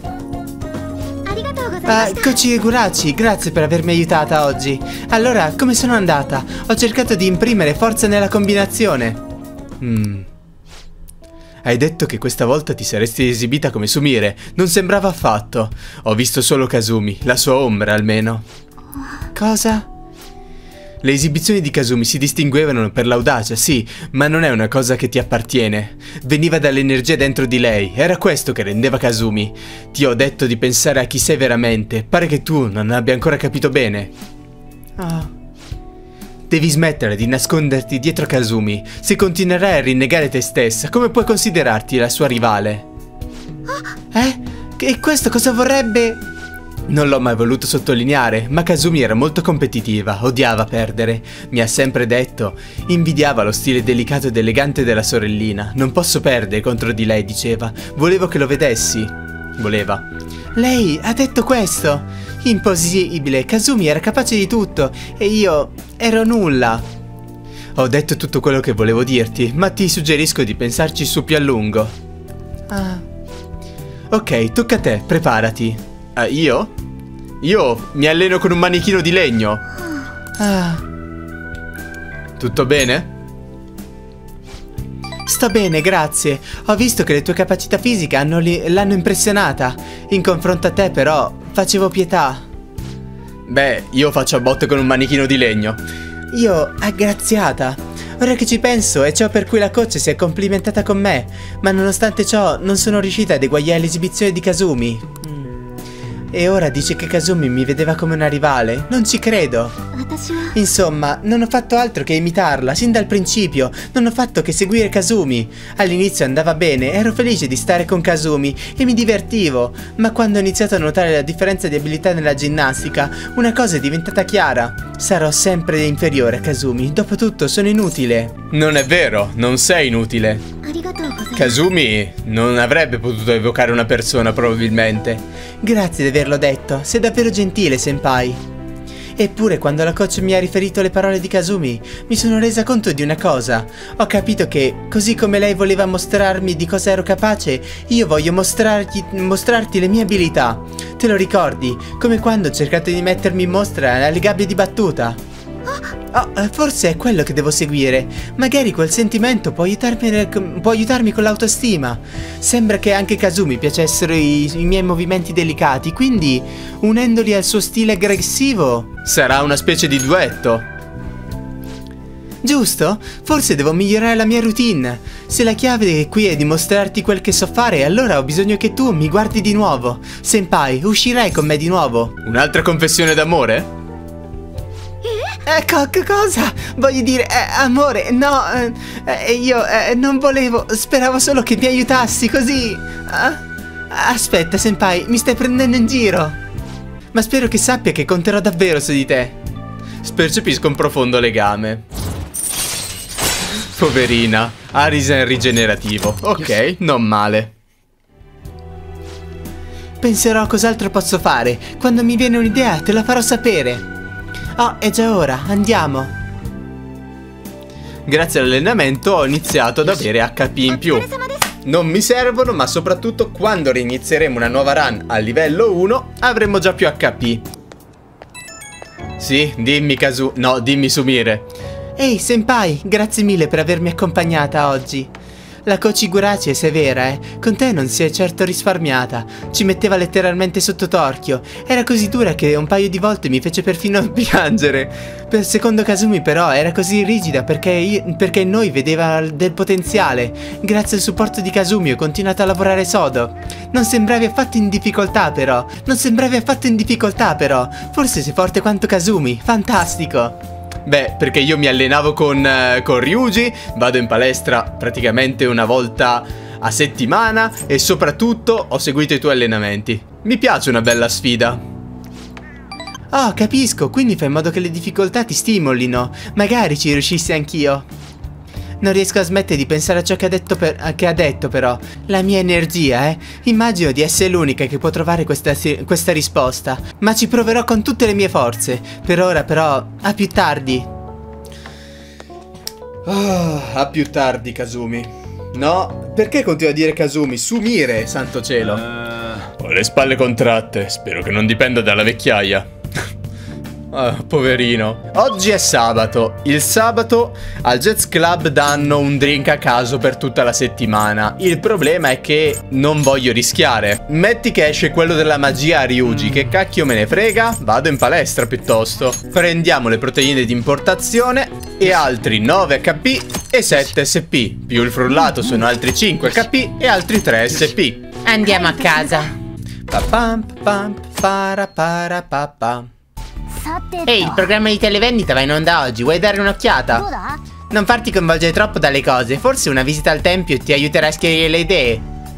Speaker 2: Uh, coach Igurashi, grazie per avermi aiutata oggi. Allora, come sono andata? Ho cercato di imprimere forza nella combinazione.
Speaker 3: Mm. Hai detto che questa volta ti saresti esibita come Sumire. Non sembrava affatto. Ho visto solo Kazumi, la sua ombra almeno.
Speaker 2: Cosa?
Speaker 3: Le esibizioni di Kazumi si distinguevano per l'audacia, sì, ma non è una cosa che ti appartiene. Veniva dall'energia dentro di lei, era questo che rendeva Kazumi. Ti ho detto di pensare a chi sei veramente, pare che tu non abbia ancora capito bene.
Speaker 2: Oh.
Speaker 3: Devi smettere di nasconderti dietro Kazumi. Se continuerai a rinnegare te stessa, come puoi considerarti la sua rivale?
Speaker 2: Eh? E questo cosa vorrebbe...
Speaker 3: Non l'ho mai voluto sottolineare, ma Kazumi era molto competitiva, odiava perdere. Mi ha sempre detto, invidiava lo stile delicato ed elegante della sorellina. Non posso perdere contro di lei, diceva. Volevo che lo vedessi. Voleva. Lei ha detto questo? Impossibile, Kazumi era capace di tutto e io ero nulla. Ho detto tutto quello che volevo dirti, ma ti suggerisco di pensarci su più a lungo. Ah. Ok, tocca a te, preparati. Ah, io? Io mi alleno con un manichino di legno. Ah. Tutto bene? Sto bene, grazie. Ho visto che le tue capacità fisiche hanno l'hanno impressionata. In confronto a te, però, facevo pietà. Beh, io faccio a botte con un manichino di legno. Io, aggraziata. Ora che ci penso, è ciò per cui la coach si è complimentata con me. Ma nonostante ciò, non sono riuscita ad eguagliare l'esibizione di Kazumi. Mm. E ora dice che Kazumi mi vedeva come una rivale? Non ci credo. Insomma, non ho fatto altro che imitarla, sin dal principio. Non ho fatto che seguire Kazumi. All'inizio andava bene, ero felice di stare con Kazumi e mi divertivo. Ma quando ho iniziato a notare la differenza di abilità nella ginnastica, una cosa è diventata chiara. Sarò sempre inferiore a Kazumi. Dopotutto sono inutile. Non è vero, non sei inutile. Kazumi non avrebbe potuto evocare una persona, probabilmente. Grazie di averlo detto, sei davvero gentile, senpai. Eppure quando la coach mi ha riferito le parole di Kazumi, mi sono resa conto di una cosa. Ho capito che, così come lei voleva mostrarmi di cosa ero capace, io voglio mostrarti, mostrarti le mie abilità. Te lo ricordi? Come quando ho cercato di mettermi in mostra alle gabbie di battuta. Oh, forse è quello che devo seguire. Magari quel sentimento può aiutarmi, può aiutarmi con l'autostima. Sembra che anche Kazumi piacessero i, i miei movimenti delicati, quindi unendoli al suo stile aggressivo sarà una specie di duetto. Giusto? Forse devo migliorare la mia routine. Se la chiave qui è dimostrarti quel che so fare, allora ho bisogno che tu mi guardi di nuovo. Senpai, uscirai con me di nuovo? Un'altra confessione d'amore? Ecco, cosa? Voglio dire, eh, amore, no, eh, io eh, non volevo, speravo solo che mi aiutassi, così. Ah, aspetta, senpai, mi stai prendendo in giro. Ma spero che sappia che conterò davvero su di te. Percepisco un profondo legame. Poverina, Arisen rigenerativo, ok, non male. Penserò a cos'altro posso fare, quando mi viene un'idea te la farò sapere. Oh, è già ora, andiamo. Grazie all'allenamento ho iniziato ad avere H P in più. Non mi servono, ma soprattutto quando rinizieremo una nuova run a livello uno avremo già più H P. Sì, dimmi Kazu... No, dimmi Sumire. Ehi, senpai, grazie mille per avermi accompagnata oggi. La coach Igurashi è severa, eh. Con te non si è certo risparmiata. Ci metteva letteralmente sotto torchio. Era così dura che un paio di volte mi fece perfino piangere. Per secondo Kazumi però era così rigida perché, io, perché in noi vedeva del potenziale. Grazie al supporto di Kazumi ho continuato a lavorare sodo. Non sembravi affatto in difficoltà però. Non sembravi affatto in difficoltà però. Forse sei forte quanto Kazumi. Fantastico. Beh, perché io mi allenavo con, uh, con Ryuji, vado in palestra praticamente una volta a settimana e soprattutto ho seguito i tuoi allenamenti. Mi piace una bella sfida. Oh, capisco, quindi fai in modo che le difficoltà ti stimolino. Magari ci riuscissi anch'io. Non riesco a smettere di pensare a ciò che ha detto, per, che ha detto però. La mia energia, eh. Immagino di essere l'unica che può trovare questa, questa risposta. Ma ci proverò con tutte le mie forze. Per ora però, a più tardi. Oh, a più tardi, Kazumi. No, perché continua a dire Kazumi? Sumire, santo cielo. uh, Ho le spalle contratte. Spero che non dipenda dalla vecchiaia. Oh, poverino. Oggi è sabato. Il sabato al Jazz Club danno un drink a caso per tutta la settimana. Il problema è che non voglio rischiare. Metti che esce quello della magia a Ryuji. Che cacchio me ne frega? Vado in palestra piuttosto. Prendiamo le proteine di importazione e altri nove H P e sette S P. Più il frullato sono altri cinque H P e altri tre S P.
Speaker 2: Andiamo a casa.
Speaker 3: Pa-pam, pa-pam, para-para-pa-pa.
Speaker 2: Ehi, il programma di televendita va in onda oggi, vuoi dare un'occhiata? Non farti coinvolgere troppo dalle cose, forse una visita al tempio ti aiuterà a schiarire le idee.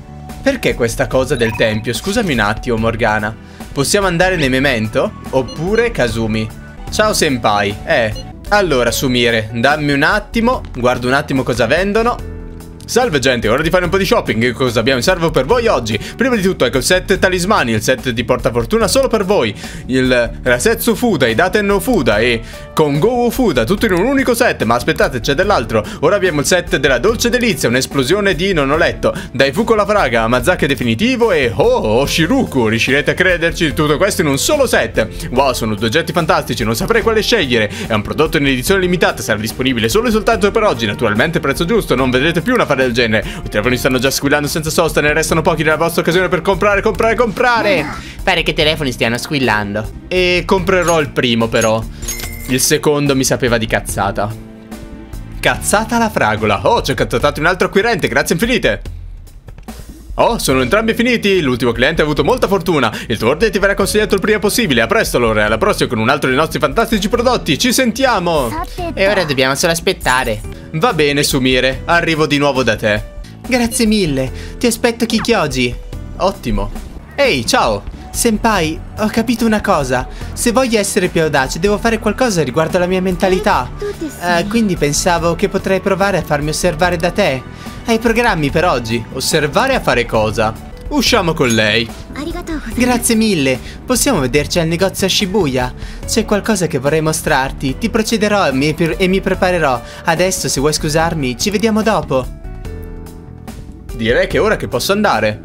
Speaker 3: Perché questa cosa del tempio? Scusami un attimo, Morgana. Possiamo andare nei Memento? Oppure Kazumi? Ciao senpai. Eh, allora Sumire, dammi un attimo. Guardo un attimo cosa vendono. Salve gente, ora di fare un po' di shopping. Che cosa abbiamo in serbo per voi oggi? Prima di tutto ecco il set talismani, il set di portafortuna solo per voi, il Rasetsu Fuda, i Daten no Fuda e Kongo Fuda, tutto in un unico set. Ma aspettate, c'è dell'altro. Ora abbiamo il set della dolce delizia, un'esplosione di non ho letto, Daifuku la fraga, Amazake definitivo e oh, Oshiruku. Riuscirete a crederci, tutto questo in un solo set. Wow, sono due oggetti fantastici, non saprei quale scegliere. È un prodotto in edizione limitata, sarà disponibile solo e soltanto per oggi. Naturalmente prezzo giusto, non vedrete più una fare del genere. I telefoni stanno già squillando senza sosta, ne restano pochi nella vostra occasione per comprare, comprare, comprare.
Speaker 2: Pare che i telefoni stiano squillando.
Speaker 3: E comprerò il primo però. Il secondo mi sapeva di cazzata. Cazzata alla fragola. Oh, ci ho cattato un altro acquirente, grazie infinite. Oh, sono entrambi finiti. L'ultimo cliente ha avuto molta fortuna. Il tuo ordine ti verrà consegnato il prima possibile. A presto allora, alla prossima con un altro dei nostri fantastici prodotti. Ci sentiamo.
Speaker 2: E ora dobbiamo solo aspettare.
Speaker 3: Va bene Sumire, arrivo di nuovo da te.
Speaker 2: Grazie mille. Ti aspetto Kikyoji.
Speaker 3: Ottimo. Ehi, ciao.
Speaker 2: Senpai, ho capito una cosa. Se voglio essere più audace devo fare qualcosa riguardo alla mia mentalità. uh, Quindi pensavo che potrei provare a farmi osservare da te.
Speaker 3: Hai programmi per oggi? Osservare a fare cosa? Usciamo con lei.
Speaker 2: Grazie mille. Possiamo vederci al negozio a Shibuya? C'è qualcosa che vorrei mostrarti. Ti procederò e mi, e mi preparerò. Adesso se vuoi scusarmi ci vediamo dopo.
Speaker 3: Direi che è ora che posso andare.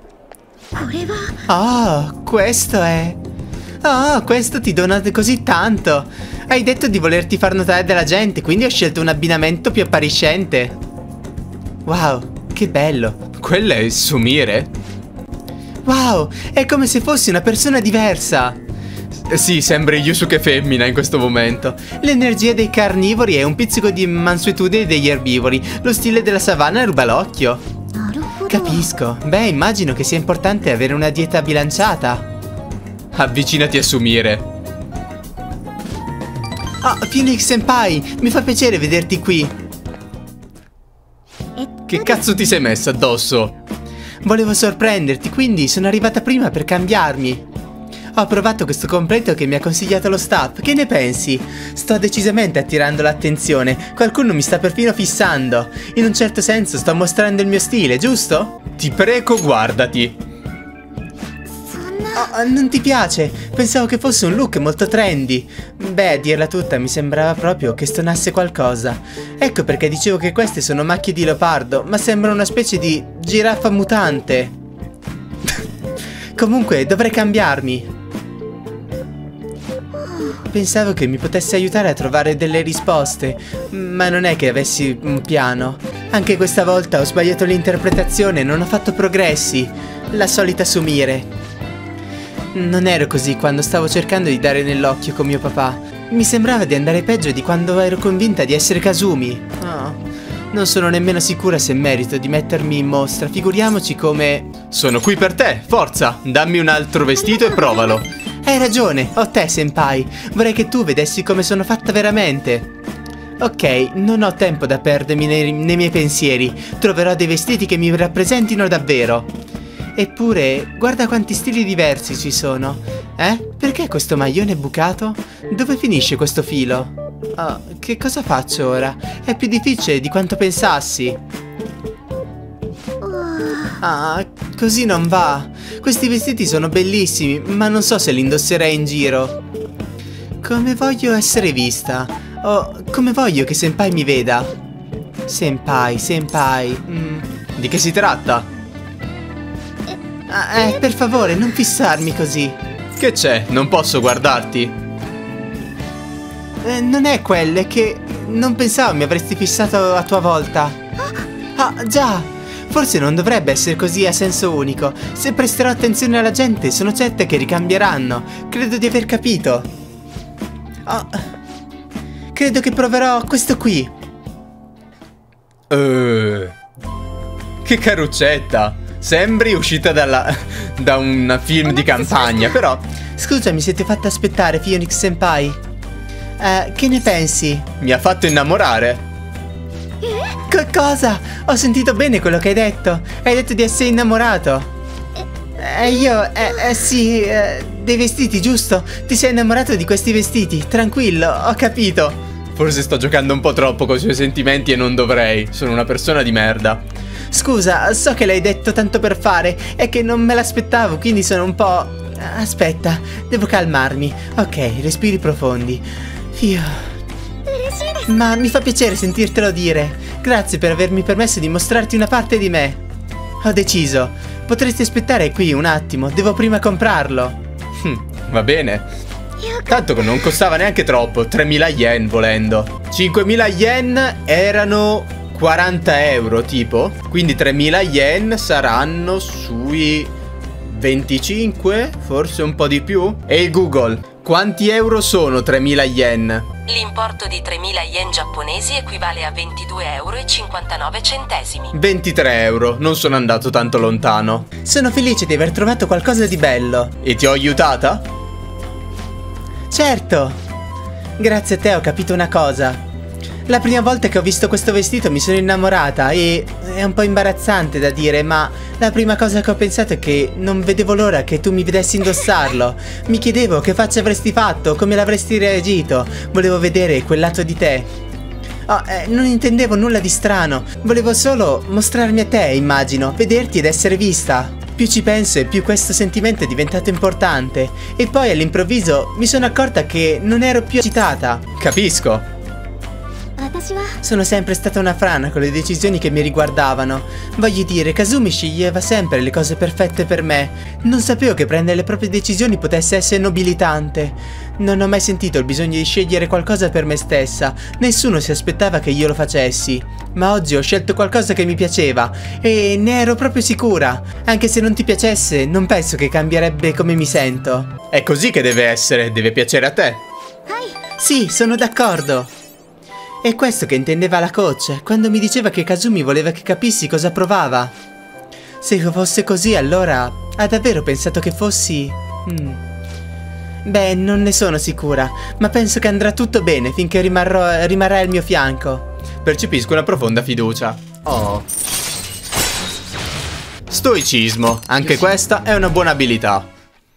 Speaker 2: Oh, questo è... Oh, questo ti dona così tanto. Hai detto di volerti far notare dalla gente, quindi ho scelto un abbinamento più appariscente. Wow, che bello.
Speaker 3: Quella è Sumire?
Speaker 2: Wow, è come se fossi una persona diversa.
Speaker 3: Sì, sembri Yusuke femmina in questo momento.
Speaker 2: L'energia dei carnivori è un pizzico di mansuetudine degli erbivori. Lo stile della savana ruba l'occhio. Capisco. Beh, immagino che sia importante avere una dieta bilanciata.
Speaker 3: Avvicinati a Sumire.
Speaker 2: Oh, Phoenix Senpai, mi fa piacere vederti qui.
Speaker 3: Che cazzo ti sei messa addosso?
Speaker 2: Volevo sorprenderti, quindi sono arrivata prima per cambiarmi. Ho provato questo completo che mi ha consigliato lo staff. Che ne pensi? Sto decisamente attirando l'attenzione. Qualcuno mi sta perfino fissando. In un certo senso sto mostrando il mio stile, giusto?
Speaker 3: Ti prego, guardati.
Speaker 2: Oh, non ti piace? Pensavo che fosse un look molto trendy. Beh, a dirla tutta mi sembrava proprio che stonasse qualcosa. Ecco perché dicevo che queste sono macchie di leopardo, ma sembra una specie di giraffa mutante. Comunque dovrei cambiarmi. Pensavo che mi potesse aiutare a trovare delle risposte, ma non è che avessi un piano. Anche questa volta ho sbagliato l'interpretazione e non ho fatto progressi. La solita Sumire. Non ero così quando stavo cercando di dare nell'occhio con mio papà. Mi sembrava di andare peggio di quando ero convinta di essere Kazumi. Oh, non sono nemmeno sicura se merito di mettermi in mostra, figuriamoci come...
Speaker 3: Sono qui per te, forza, dammi un altro vestito e provalo.
Speaker 2: Hai ragione, ho te senpai. Vorrei che tu vedessi come sono fatta veramente. Ok, non ho tempo da perdermi nei, nei miei pensieri. Troverò dei vestiti che mi rappresentino davvero. Eppure, guarda quanti stili diversi ci sono. Eh? Perché questo maglione è bucato? Dove finisce questo filo? Oh, che cosa faccio ora? È più difficile di quanto pensassi. Ah, così non va. Questi vestiti sono bellissimi, ma non so se li indosserei in giro. Come voglio essere vista? Oh, come voglio che senpai mi veda? Senpai, senpai. Mm.
Speaker 3: Di che si tratta?
Speaker 2: Ah, eh, per favore, non fissarmi così.
Speaker 3: Che c'è? Non posso guardarti.
Speaker 2: Eh, non è quello, è che non pensavo mi avresti fissato a tua volta. Ah, già. Forse non dovrebbe essere così a senso unico. Se presterò attenzione alla gente, sono certa che ricambieranno. Credo di aver capito. Oh, credo che proverò questo qui.
Speaker 3: Uh, che caruccetta. Sembri uscita dalla, da un film di campagna, però...
Speaker 2: Scusami se ti ho fatto aspettare, Phoenix Senpai. Uh, che ne pensi?
Speaker 3: Mi ha fatto innamorare. Co cosa? Ho sentito bene quello che hai detto. Hai detto di essere innamorato. Eh, io, eh, eh sì, eh, dei vestiti, giusto? Ti sei innamorato di questi vestiti, tranquillo, ho capito. Forse sto giocando un po' troppo con i suoi sentimenti e non dovrei. Sono una persona di merda. Scusa, so che l'hai detto tanto per fare, è che non me l'aspettavo, quindi sono un po'... Aspetta, devo calmarmi. Ok, respiri profondi. Io... Ma mi fa piacere sentirtelo dire. Grazie per avermi permesso di mostrarti una parte di me. Ho deciso. Potresti aspettare qui un attimo, devo prima comprarlo. Hm, va bene. Tanto che non costava neanche troppo, tremila yen volendo. cinquemila yen erano quaranta euro tipo. Quindi tremila yen saranno sui venticinque, forse un po' di più. E il Google, quanti euro sono tremila yen?
Speaker 4: L'importo di tremila yen giapponesi equivale a ventidue euro e cinquantanove centesimi.
Speaker 1: ventitré euro, non sono andato tanto lontano.
Speaker 3: Sono felice di aver trovato qualcosa di bello.
Speaker 1: E ti ho aiutata?
Speaker 3: Certo. Grazie a te ho capito una cosa. La prima volta che ho visto questo vestito mi sono innamorata e è un po' imbarazzante da dire, ma la prima cosa che ho pensato è che non vedevo l'ora che tu mi vedessi indossarlo. Mi chiedevo che faccia avresti fatto, come l'avresti reagito. Volevo vedere quel lato di te. Oh, eh, non intendevo nulla di strano. Volevo solo mostrarmi a te, immagino, vederti ed essere vista. Più ci penso e più questo sentimento è diventato importante. E poi all'improvviso mi sono accorta che non ero più agitata.
Speaker 1: Capisco.
Speaker 3: Sono sempre stata una frana con le decisioni che mi riguardavano. Voglio dire, Kazumi sceglieva sempre le cose perfette per me. Non sapevo che prendere le proprie decisioni potesse essere nobilitante. Non ho mai sentito il bisogno di scegliere qualcosa per me stessa. Nessuno si aspettava che io lo facessi. Ma oggi ho scelto qualcosa che mi piaceva e ne ero proprio sicura. Anche se non ti piacesse, non penso che cambierebbe come mi sento.
Speaker 1: È così che deve essere, deve piacere a te.
Speaker 3: Sì, sono d'accordo. È questo che intendeva la coach quando mi diceva che Kazumi voleva che capissi cosa provava. Se fosse così, allora ha davvero pensato che fossi... Hmm. Beh, non ne sono sicura, ma penso che andrà tutto bene finché rimarrò, rimarrà al mio fianco.
Speaker 1: Percepisco una profonda fiducia. Oh. Stoicismo, anche questa è una buona abilità.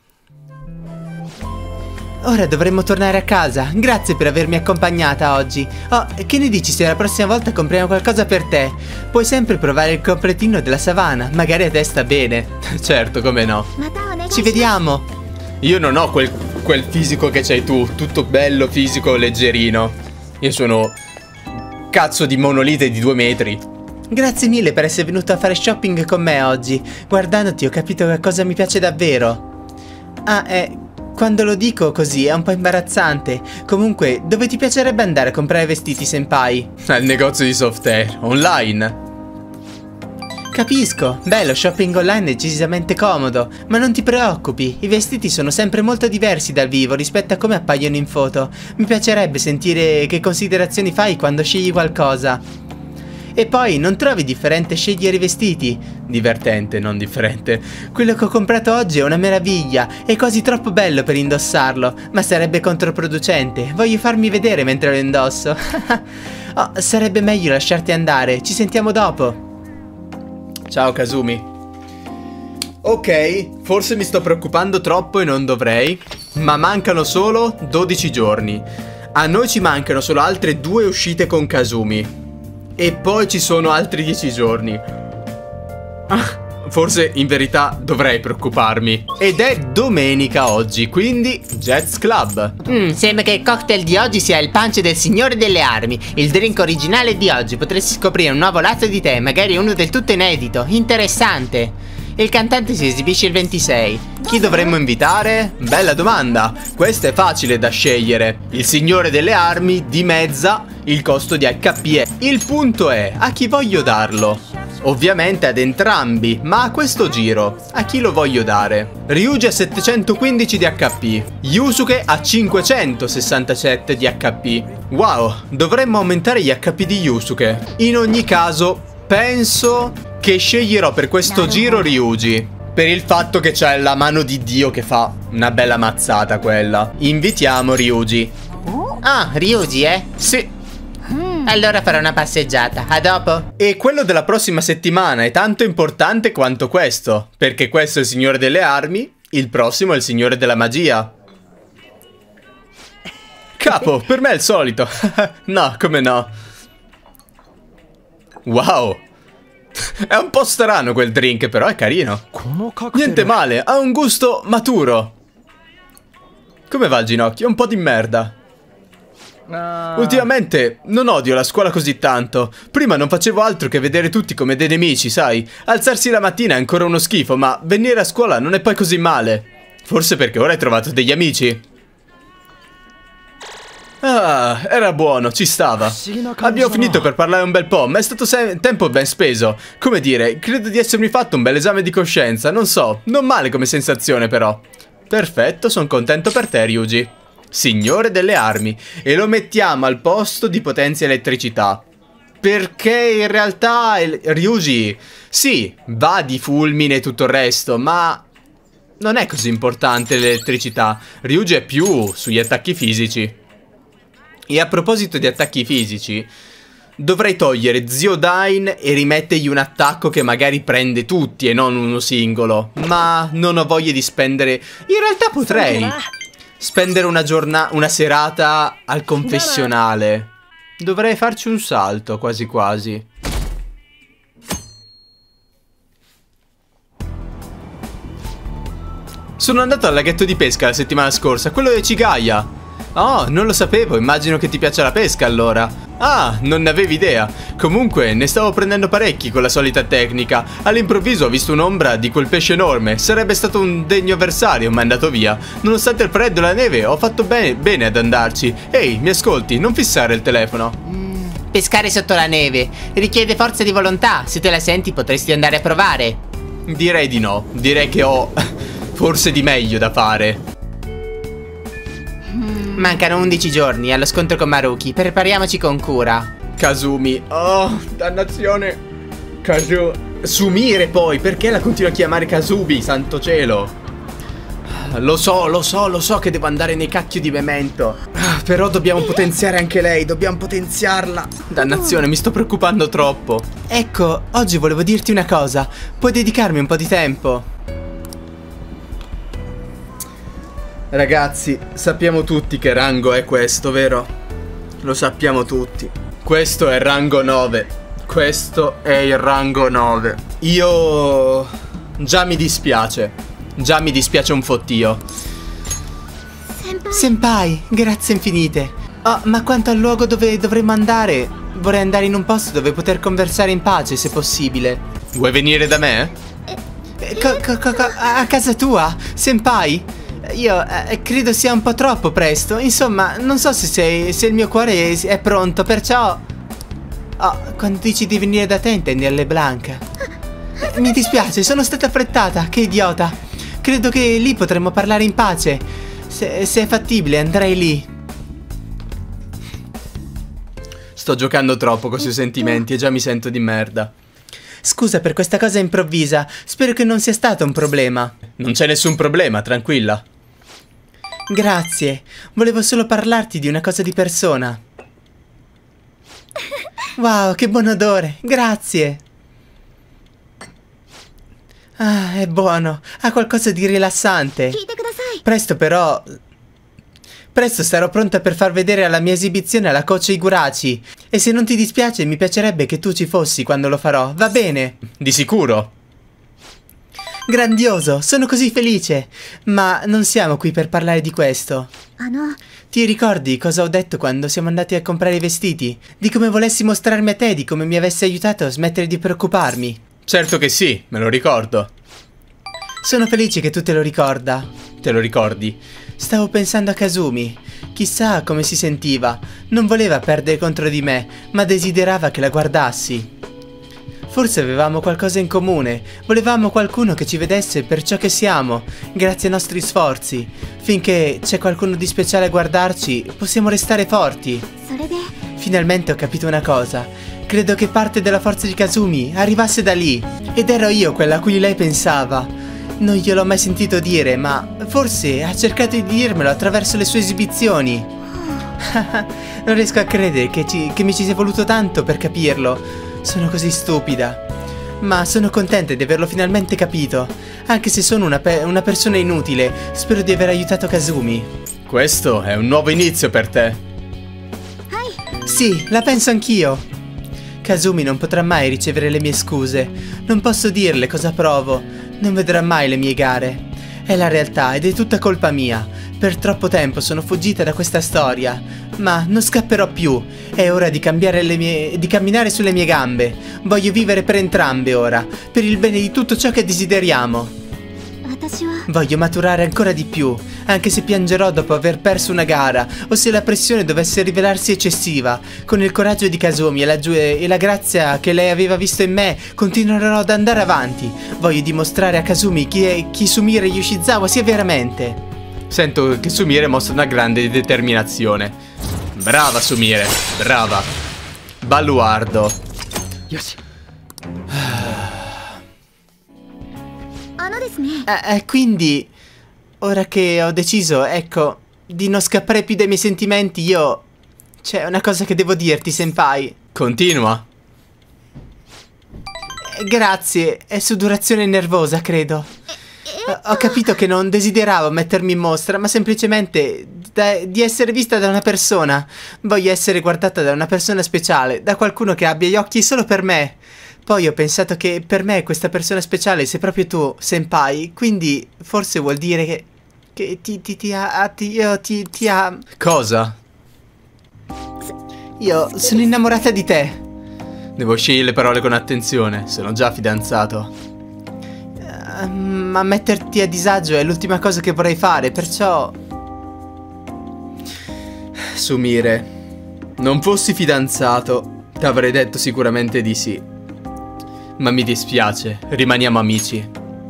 Speaker 3: Ora dovremmo tornare a casa. Grazie per avermi accompagnata oggi. Oh, che ne dici se la prossima volta compriamo qualcosa per te? Puoi sempre provare il completino della savana. Magari a te sta bene.
Speaker 1: Certo, come no.
Speaker 3: Ci vediamo.
Speaker 1: Io non ho quel, quel fisico che c'hai tu. Tutto bello, fisico, leggerino. Io sono... cazzo di monolite di due metri.
Speaker 3: Grazie mille per essere venuto a fare shopping con me oggi. Guardandoti ho capito che cosa mi piace davvero. Ah, eh... Quando lo dico così è un po' imbarazzante. Comunque, dove ti piacerebbe andare a comprare vestiti, senpai?
Speaker 1: Al negozio di Softair, online.
Speaker 3: Capisco. Beh, lo shopping online è decisamente comodo. Ma non ti preoccupi, i vestiti sono sempre molto diversi dal vivo rispetto a come appaiono in foto. Mi piacerebbe sentire che considerazioni fai quando scegli qualcosa. E poi, non trovi differente scegliere i vestiti? Divertente, non differente. Quello che ho comprato oggi è una meraviglia. È quasi troppo bello per indossarlo, ma sarebbe controproducente. Voglio farmi vedere mentre lo indosso. Oh, sarebbe meglio lasciarti andare. Ci sentiamo dopo.
Speaker 1: Ciao Kazumi. Ok, forse mi sto preoccupando troppo e non dovrei, ma mancano solo dodici giorni. A noi ci mancano solo altre due uscite con Kazumi. E poi ci sono altri dieci giorni. Ah, forse in verità dovrei preoccuparmi. Ed è domenica oggi, quindi Jazz Club.
Speaker 2: Mm, sembra che il cocktail di oggi sia il punch del Signore delle Armi. Il drink originale di oggi. Potresti scoprire un nuovo lato di te, magari uno del tutto inedito. Interessante. Il cantante si esibisce il ventisei.
Speaker 1: Chi dovremmo invitare? Bella domanda. Questa è facile da scegliere. Il Signore delle Armi dimezza il costo di H P. Il punto è, a chi voglio darlo? Ovviamente ad entrambi, ma a questo giro, a chi lo voglio dare? Ryuji a settecentoquindici di H P, Yusuke a cinquecentosessantasette di H P. Wow, dovremmo aumentare gli H P di Yusuke. In ogni caso, penso che sceglierò per questo giro Ryuji, per il fatto che c'è la mano di Dio che fa una bella mazzata quella. Invitiamo Ryuji.
Speaker 2: Ah, Ryuji, eh?
Speaker 1: Sì.
Speaker 2: Allora farò una passeggiata. A dopo.
Speaker 1: E quello della prossima settimana è tanto importante quanto questo, perché questo è il Signore delle Armi, il prossimo è il Signore della Magia. Capo, per me è il solito. No, come no. Wow. È un po' strano quel drink, però è carino. Niente male, ha un gusto maturo. Come va il ginocchio? Un po' di merda. Ultimamente non odio la scuola così tanto. Prima non facevo altro che vedere tutti come dei nemici, sai? Alzarsi la mattina è ancora uno schifo, ma venire a scuola non è poi così male. Forse perché ora hai trovato degli amici. Ah, era buono, ci stava. Abbiamo finito per parlare un bel po', ma è stato tempo ben speso. Come dire, credo di essermi fatto un bel esame di coscienza, non so, non male come sensazione però. Perfetto, sono contento per te, Ryuji. Signore delle Armi. E lo mettiamo al posto di Potenzia Elettricità. Perché in realtà il Ryuji, sì, va di fulmine e tutto il resto, ma non è così importante l'elettricità. Ryuji è più sugli attacchi fisici. E a proposito di attacchi fisici, dovrei togliere Zio Dain e rimettergli un attacco che magari prende tutti e non uno singolo. Ma non ho voglia di spendere... In realtà potrei spendere una giornata, una serata al confessionale. Dovrei farci un salto, quasi quasi. Sono andato al laghetto di pesca la settimana scorsa, quello di Chigaya. Oh, non lo sapevo, immagino che ti piaccia la pesca allora. Ah, non ne avevi idea. Comunque, ne stavo prendendo parecchi con la solita tecnica. All'improvviso ho visto un'ombra di quel pesce enorme. Sarebbe stato un degno avversario, ma è andato via. Nonostante il freddo e la neve, ho fatto bene, bene ad andarci. Ehi, mi ascolti? Non fissare il telefono.
Speaker 2: Mm, pescare sotto la neve richiede forza di volontà. Se te la senti potresti andare a provare.
Speaker 1: Direi di no. Direi che ho forse di meglio da fare.
Speaker 2: Mancano undici giorni allo scontro con Maruki. Prepariamoci con cura.
Speaker 1: Kazumi. Oh, dannazione. Kazu... Sumire poi, perché la continuo a chiamare Kazumi, santo cielo? Lo so, lo so, lo so che devo andare nei cacchio di Memento. Però dobbiamo potenziare anche lei, dobbiamo potenziarla. Dannazione, mi sto preoccupando troppo.
Speaker 3: Ecco, oggi volevo dirti una cosa. Puoi dedicarmi un po' di tempo?
Speaker 1: Ragazzi, sappiamo tutti che rango è questo, vero? Lo sappiamo tutti. Questo è rango nove. Questo è il rango nove. Io... già mi dispiace. Già mi dispiace un fottio.
Speaker 3: Senpai, grazie infinite. Oh, ma quanto al luogo dove dovremmo andare, vorrei andare in un posto dove poter conversare in pace, se possibile.
Speaker 1: Vuoi venire da me?
Speaker 3: Co co co co a casa tua, senpai? Io eh, credo sia un po' troppo presto. Insomma, non so se, sei, se il mio cuore è, è pronto, perciò... Oh, quando dici di venire da te intendi alle Blanca. Eh, mi dispiace, sono stata affrettata, che idiota. Credo che lì potremmo parlare in pace. Se, se è fattibile, andrei lì.
Speaker 1: Sto giocando troppo con i suoi sentimenti e già mi sento di merda.
Speaker 3: Scusa per questa cosa improvvisa. Spero che non sia stato un problema.
Speaker 1: Non c'è nessun problema, tranquilla.
Speaker 3: Grazie. Volevo solo parlarti di una cosa di persona. Wow, che buon odore. Grazie. Ah, è buono. Ha qualcosa di rilassante. Presto però... Presto sarò pronta per far vedere alla mia esibizione la coach Higurashi. E se non ti dispiace, mi piacerebbe che tu ci fossi quando lo farò. Va bene?
Speaker 1: Di sicuro.
Speaker 3: Grandioso, sono così felice. Ma non siamo qui per parlare di questo. Ti ricordi cosa ho detto quando siamo andati a comprare i vestiti? Di come volessi mostrarmi a te, di come mi avessi aiutato a smettere di preoccuparmi.
Speaker 1: Certo che sì, me lo ricordo.
Speaker 3: Sono felice che tu te lo ricorda.
Speaker 1: Te lo ricordi?
Speaker 3: Stavo pensando a Kazumi. Chissà come si sentiva. Non voleva perdere contro di me, ma desiderava che la guardassi. Forse avevamo qualcosa in comune. Volevamo qualcuno che ci vedesse per ciò che siamo, grazie ai nostri sforzi. Finché c'è qualcuno di speciale a guardarci, possiamo restare forti. Finalmente ho capito una cosa. Credo che parte della forza di Kazumi arrivasse da lì. Ed ero io quella a cui lei pensava. Non gliel'ho mai sentito dire, ma forse ha cercato di dirmelo attraverso le sue esibizioni. Non riesco a credere che, ci, che mi ci sia voluto tanto per capirlo. Sono così stupida. Ma sono contenta di averlo finalmente capito. Anche se sono una, pe una persona inutile, spero di aver aiutato Kazumi.
Speaker 1: Questo è un nuovo inizio per te.
Speaker 3: Sì, la penso anch'io. Kazumi non potrà mai ricevere le mie scuse. Non posso dirle cosa provo. Non vedrà mai le mie gare. È la realtà ed è tutta colpa mia. Per troppo tempo sono fuggita da questa storia. Ma non scapperò più. È ora di cambiare le mie... di camminare sulle mie gambe. Voglio vivere per entrambe ora. Per il bene di tutto ciò che desideriamo. Voglio maturare ancora di più, anche se piangerò dopo aver perso una gara o se la pressione dovesse rivelarsi eccessiva. Con il coraggio di Kazumi e la, e la grazia che lei aveva visto in me, continuerò ad andare avanti. Voglio dimostrare a Kazumi chi, è, chi Sumire Yoshizawa sia veramente.
Speaker 1: Sento che Sumire mostra una grande determinazione. Brava Sumire, brava. Baluardo.
Speaker 3: Yoshi. Eh, eh, quindi, ora che ho deciso, ecco, di non scappare più dai miei sentimenti, io... C'è una cosa che devo dirti, senpai.
Speaker 1: Continua.
Speaker 3: Eh, grazie, è sudorazione nervosa, credo. Ho capito che non desideravo mettermi in mostra, ma semplicemente di essere vista da una persona. Voglio essere guardata da una persona speciale, da qualcuno che abbia gli occhi solo per me. Poi ho pensato che per me questa persona speciale sei proprio tu, senpai, quindi forse vuol dire che... che ti ti ti ha... ti, io ti ti ha...
Speaker 1: Cosa?
Speaker 3: Io sono innamorata di te.
Speaker 1: Devo scegliere le parole con attenzione, sono già fidanzato.
Speaker 3: Uh, ma metterti a disagio è l'ultima cosa che vorrei fare, perciò...
Speaker 1: Sumire, non fossi fidanzato, ti avrei detto sicuramente di sì. Ma mi dispiace, rimaniamo amici.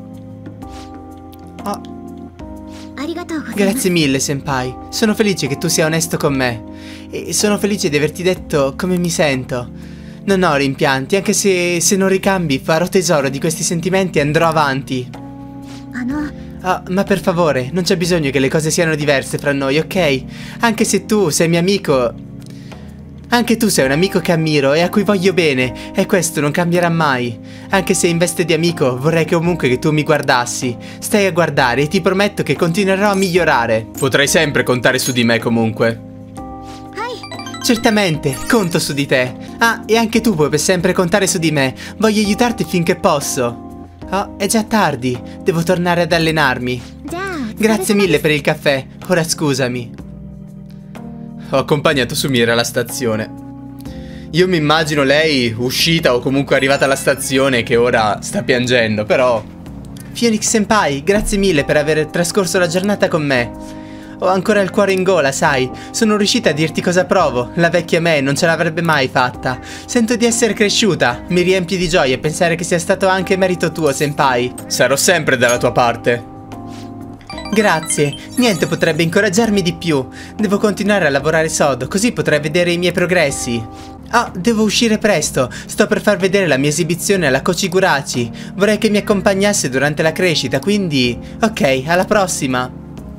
Speaker 3: Oh. Grazie mille, senpai. Sono felice che tu sia onesto con me. E sono felice di averti detto come mi sento. Non ho rimpianti, anche se, se non ricambi, farò tesoro di questi sentimenti e andrò avanti. Oh, ma per favore, non c'è bisogno che le cose siano diverse fra noi, ok? Anche se tu sei mio amico... Anche tu sei un amico che ammiro e a cui voglio bene, e questo non cambierà mai. Anche se in veste di amico vorrei che comunque che tu mi guardassi. Stai a guardare e ti prometto che continuerò a migliorare.
Speaker 1: Potrai sempre contare su di me comunque.
Speaker 3: Certamente, conto su di te. Ah, e anche tu puoi sempre contare su di me. Voglio aiutarti finché posso. Oh, è già tardi. Devo tornare ad allenarmi. Grazie mille per il caffè. Ora scusami.
Speaker 1: Ho accompagnato Sumire alla stazione. Io mi immagino lei uscita o comunque arrivata alla stazione che ora sta piangendo, però...
Speaker 3: Phoenix senpai, grazie mille per aver trascorso la giornata con me. Ho ancora il cuore in gola, sai. Sono riuscita a dirti cosa provo. La vecchia me non ce l'avrebbe mai fatta. Sento di essere cresciuta. Mi riempie di gioia pensare che sia stato anche merito tuo, senpai.
Speaker 1: Sarò sempre dalla tua parte.
Speaker 3: Grazie, niente potrebbe incoraggiarmi di più. Devo continuare a lavorare sodo, così potrai vedere i miei progressi. Ah, devo uscire presto. Sto per far vedere la mia esibizione alla Kochigurachi. Vorrei che mi accompagnasse durante la crescita, quindi... Ok, alla prossima.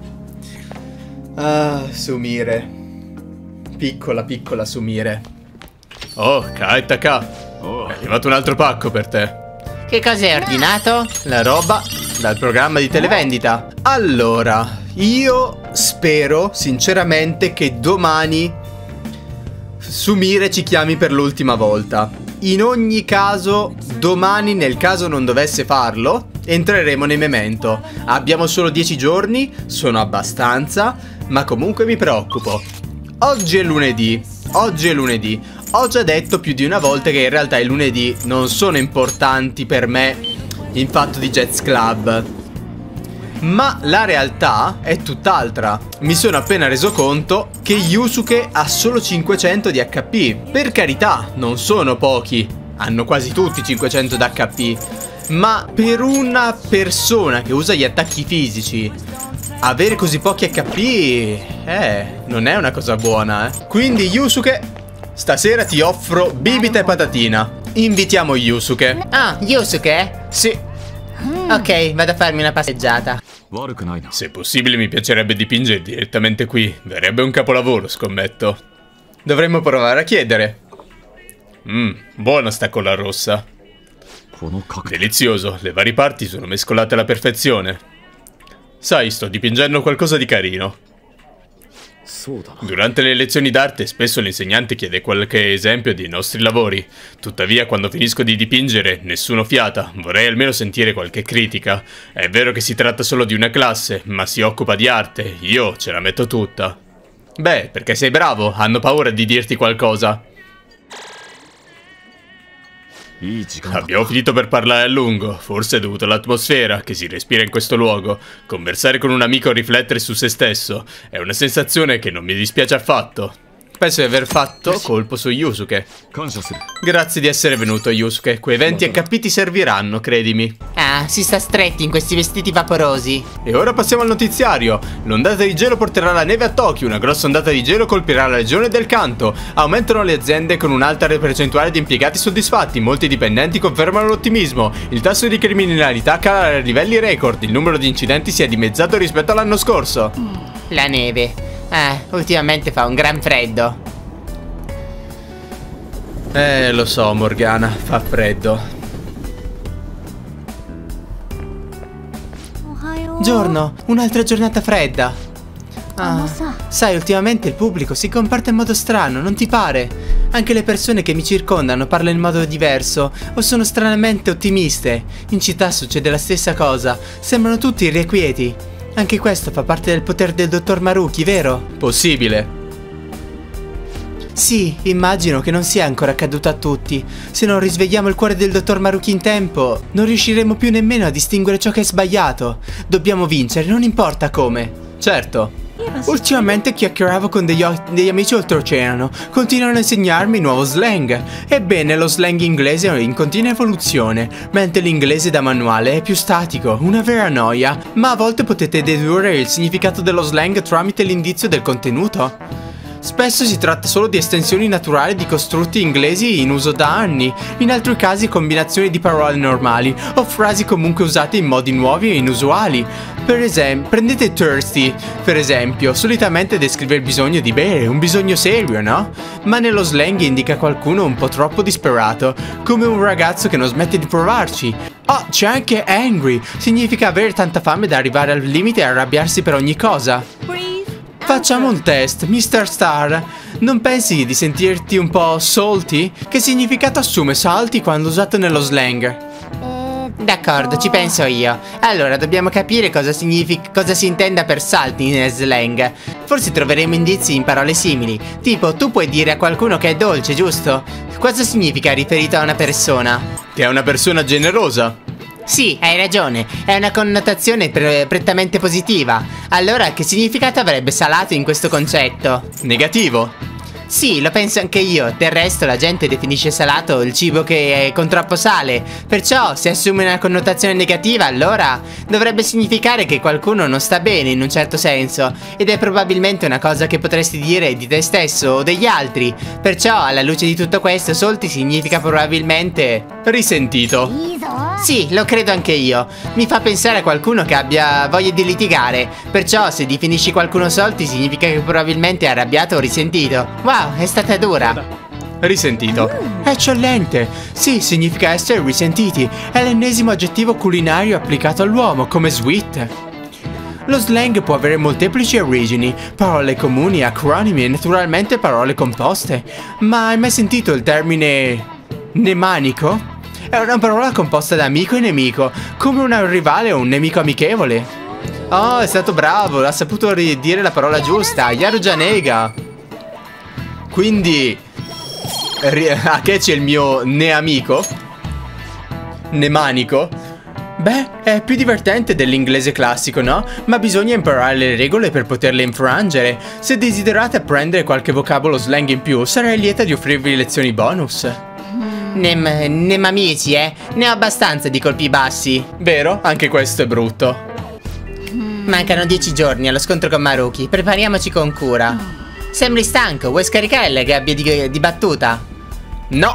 Speaker 1: Ah, Sumire. Piccola, piccola Sumire. Oh, Kaitaka. Oh, è arrivato un altro pacco per te.
Speaker 2: Che cosa hai ordinato?
Speaker 1: La roba dal programma di televendita. Allora, io spero sinceramente che domani Sumire ci chiami per l'ultima volta. In ogni caso, domani, nel caso non dovesse farlo, entreremo nei Memento. Abbiamo solo dieci giorni, sono abbastanza, ma comunque mi preoccupo. Oggi è lunedì, oggi è lunedì. Ho già detto più di una volta che in realtà i lunedì non sono importanti per me in fatto di Jazz Club. Ma la realtà è tutt'altra. Mi sono appena reso conto che Yusuke ha solo cinquecento di H P. Per carità, non sono pochi. Hanno quasi tutti cinquecento di H P. Ma per una persona che usa gli attacchi fisici, avere così pochi H P, eh, non è una cosa buona, eh. Quindi Yusuke, stasera ti offro bibita e patatina. Invitiamo Yusuke.
Speaker 2: Ah, Yusuke?
Speaker 1: Sì.
Speaker 2: Ok, vado a farmi una passeggiata.
Speaker 1: Se possibile mi piacerebbe dipingere direttamente qui. Verrebbe un capolavoro, scommetto.
Speaker 3: Dovremmo provare a chiedere.
Speaker 1: Mmm, buona sta colla rossa. Delizioso, le varie parti sono mescolate alla perfezione. Sai, sto dipingendo qualcosa di carino. Durante le lezioni d'arte spesso l'insegnante chiede qualche esempio dei nostri lavori. Tuttavia, quando finisco di dipingere, nessuno fiata. Vorrei almeno sentire qualche critica. È vero che si tratta solo di una classe, ma si occupa di arte. Io ce la metto tutta.
Speaker 3: Beh, perché sei bravo, hanno paura di dirti qualcosa.
Speaker 1: Abbiamo finito per parlare a lungo, forse è dovuto all'atmosfera che si respira in questo luogo. Conversare con un amico o riflettere su se stesso è una sensazione che non mi dispiace affatto.
Speaker 3: Penso di aver fatto colpo su Yusuke. Grazie di essere venuto, Yusuke. Quei venti acca pi ti serviranno, credimi.
Speaker 2: Ah, si sta stretti in questi vestiti vaporosi.
Speaker 3: E ora passiamo al notiziario. L'ondata di gelo porterà la neve a Tokyo. Una grossa ondata di gelo colpirà la regione del Kanto. Aumentano le aziende con un'alta percentuale di impiegati soddisfatti. Molti dipendenti confermano l'ottimismo. Il tasso di criminalità cala a livelli record. Il numero di incidenti si è dimezzato rispetto all'anno scorso.
Speaker 2: La neve. Eh, ultimamente fa un gran freddo.
Speaker 3: Eh, lo so, Morgana, fa freddo. Giorno, un'altra giornata fredda. Ah, sai, ultimamente il pubblico si comporta in modo strano, non ti pare? Anche le persone che mi circondano parlano in modo diverso o sono stranamente ottimiste. In città succede la stessa cosa, sembrano tutti irrequieti. Anche questo fa parte del potere del dottor Maruki, vero? Possibile. Sì, immagino che non sia ancora accaduto a tutti. Se non risvegliamo il cuore del dottor Maruki in tempo, non riusciremo più nemmeno a distinguere ciò che è sbagliato. Dobbiamo vincere, non importa come. Certo. Ultimamente chiacchieravo con degli, degli amici oltreoceano. Continuano a insegnarmi nuovo slang. Ebbene, lo slang inglese è in continua evoluzione, mentre l'inglese da manuale è più statico, una vera noia. Ma a volte potete dedurre il significato dello slang tramite l'indizio del contenuto. Spesso si tratta solo di estensioni naturali di costrutti inglesi in uso da anni, in altri casi combinazioni di parole normali o frasi comunque usate in modi nuovi e inusuali. Per esempio, prendete thirsty, per esempio, solitamente descrive il bisogno di bere, un bisogno serio, no? Ma nello slang indica qualcuno un po' troppo disperato, come un ragazzo che non smette di provarci. Oh, c'è anche angry, significa avere tanta fame da arrivare al limite e arrabbiarsi per ogni cosa. Facciamo un test, mister Star. Non pensi di sentirti un po' salty? Che significato assume salty quando usato nello slang?
Speaker 2: D'accordo, ci penso io. Allora, dobbiamo capire cosa significa, cosa si intenda per salty nel slang. Forse troveremo indizi in parole simili. Tipo, tu puoi dire a qualcuno che è dolce, giusto? Cosa significa riferito a una persona?
Speaker 3: Che è una persona generosa.
Speaker 2: Sì, hai ragione, è una connotazione pre prettamente positiva. Allora, che significato avrebbe salato in questo concetto?
Speaker 3: Negativo.
Speaker 2: Sì, lo penso anche io. Del resto la gente definisce salato il cibo che è con troppo sale. Perciò, se assume una connotazione negativa, allora dovrebbe significare che qualcuno non sta bene in un certo senso. Ed è probabilmente una cosa che potresti dire di te stesso o degli altri. Perciò, alla luce di tutto questo, salty significa probabilmente risentito. Sì, lo credo anche io. Mi fa pensare a qualcuno che abbia voglia di litigare. Perciò, se definisci qualcuno salty, significa che probabilmente è arrabbiato o risentito. Wow, è stata dura.
Speaker 3: Risentito. Eccellente. Sì, significa essere risentiti. È l'ennesimo aggettivo culinario applicato all'uomo, come sweet. Lo slang può avere molteplici origini, parole comuni, acronimi e naturalmente parole composte. Ma hai mai sentito il termine nemanico? È una parola composta da amico e nemico, come un rivale o un nemico amichevole. Oh, è stato bravo, ha saputo dire la parola giusta, Yarujanega. Quindi, a che c'è il mio neamico? Nemanico? Beh, è più divertente dell'inglese classico, no? Ma bisogna imparare le regole per poterle infrangere. Se desiderate apprendere qualche vocabolo slang in più, sarei lieta di offrirvi lezioni bonus.
Speaker 2: Nem, nemamici, eh? Ne ho abbastanza di colpi bassi.
Speaker 3: Vero? Anche questo è brutto.
Speaker 2: Mancano dieci giorni allo scontro con Maruki. Prepariamoci con cura. Sembri stanco, vuoi scaricare la gabbia di, di battuta?
Speaker 3: No!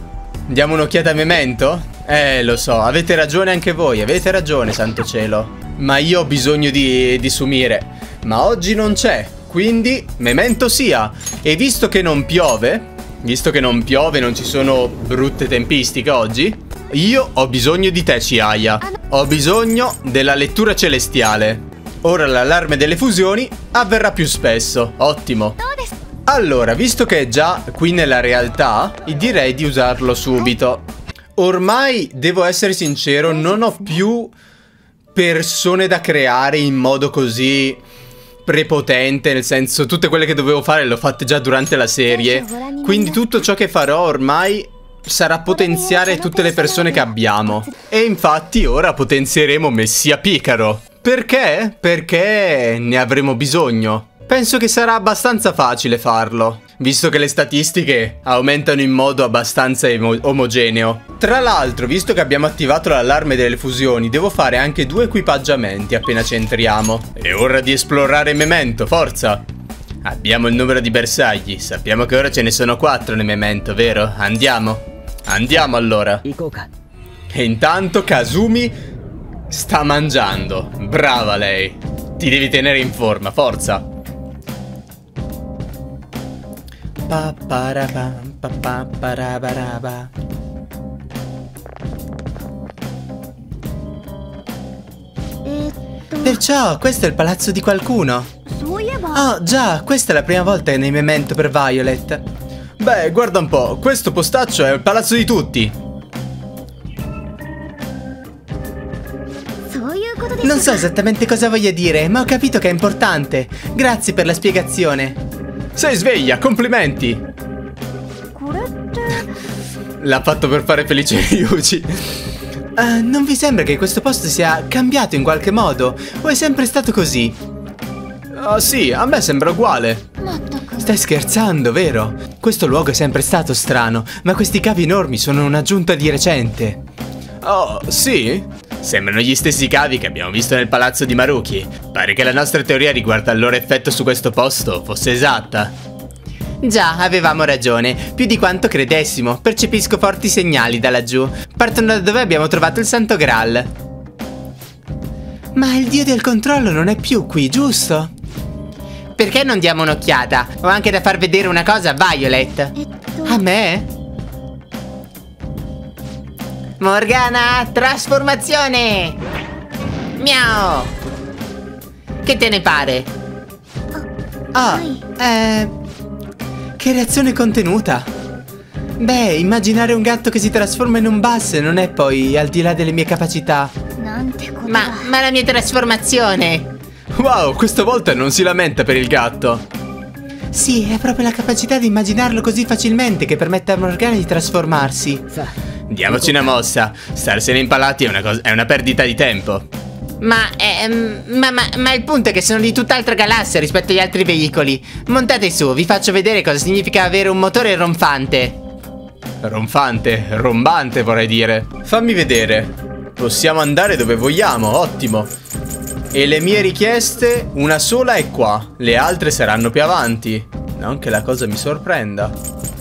Speaker 3: Diamo un'occhiata a Memento? Eh, lo so, avete ragione anche voi, avete ragione, santo cielo. Ma io ho bisogno di, di Sumire. Ma oggi non c'è. Quindi, memento sia. E visto che non piove, visto che non piove, non ci sono brutte tempistiche oggi, io ho bisogno di te, Chiaya. Ho bisogno della lettura celestiale. Ora l'allarme delle fusioni avverrà più spesso. Ottimo. Allora, visto che è già qui nella realtà, direi di usarlo subito. Ormai, devo essere sincero, non ho più persone da creare in modo così prepotente, nel senso, tutte quelle che dovevo fare le ho fatte già durante la serie. Quindi tutto ciò che farò ormai sarà potenziare tutte le persone che abbiamo. E infatti ora potenzieremo Messia Picaro. Perché? Perché ne avremo bisogno. Penso che sarà abbastanza facile farlo, visto che le statistiche aumentano in modo abbastanza omogeneo. Tra l'altro, visto che abbiamo attivato l'allarme delle fusioni, devo fare anche due equipaggiamenti appena ci entriamo. È ora di esplorare Memento, forza! Abbiamo il numero di bersagli, sappiamo che ora ce ne sono quattro nel Memento, vero? Andiamo. Andiamo allora. E intanto Kazumi sta mangiando. Brava lei. Ti devi tenere in forma, forza. Pa parabam, pa pa parabaraba. Perciò questo è il palazzo di qualcuno. Oh già, questa è la prima volta nei Memento per Violet. Beh, guarda un po', questo postaccio è il palazzo di tutti. Non so esattamente cosa voglia dire, ma ho capito che è importante. Grazie per la spiegazione. Sei sveglia, complimenti. L'ha fatto per fare felice Ryuji. uh, Non vi sembra che questo posto sia cambiato in qualche modo? O è sempre stato così? Oh sì, a me sembra uguale. Stai scherzando, vero? Questo luogo è sempre stato strano, ma questi cavi enormi sono un'aggiunta di recente. Oh, sì? Sembrano gli stessi cavi che abbiamo visto nel palazzo di Maruki. Pare che la nostra teoria riguardo al loro effetto su questo posto fosse esatta. Già, avevamo ragione, più di quanto credessimo. Percepisco forti segnali da laggiù. Partono da dove abbiamo trovato il Santo Graal. Ma il dio del controllo non è più qui, giusto? Perché non diamo un'occhiata? Ho anche da far vedere una cosa a Violet. A me? Morgana, trasformazione! Miau! Che te ne pare? Ah, eh... Che reazione contenuta! Beh, immaginare un gatto che si trasforma in un bus non è poi al di là delle mie capacità. Ma, ma la mia trasformazione! Wow, questa volta non si lamenta per il gatto. Sì, è proprio la capacità di immaginarlo così facilmente che permette a Morgana di trasformarsi. Diamoci una mossa. Starsene impalati è una, cosa, è una perdita di tempo. Ma, ehm, ma, ma, ma il punto è che sono di tutt'altra galassia rispetto agli altri veicoli. Montate su, vi faccio vedere cosa significa avere un motore ronfante. Ronfante? Rombante vorrei dire. Fammi vedere. Possiamo andare dove vogliamo, ottimo. E le mie richieste, una sola è qua. Le altre saranno più avanti. Non che la cosa mi sorprenda.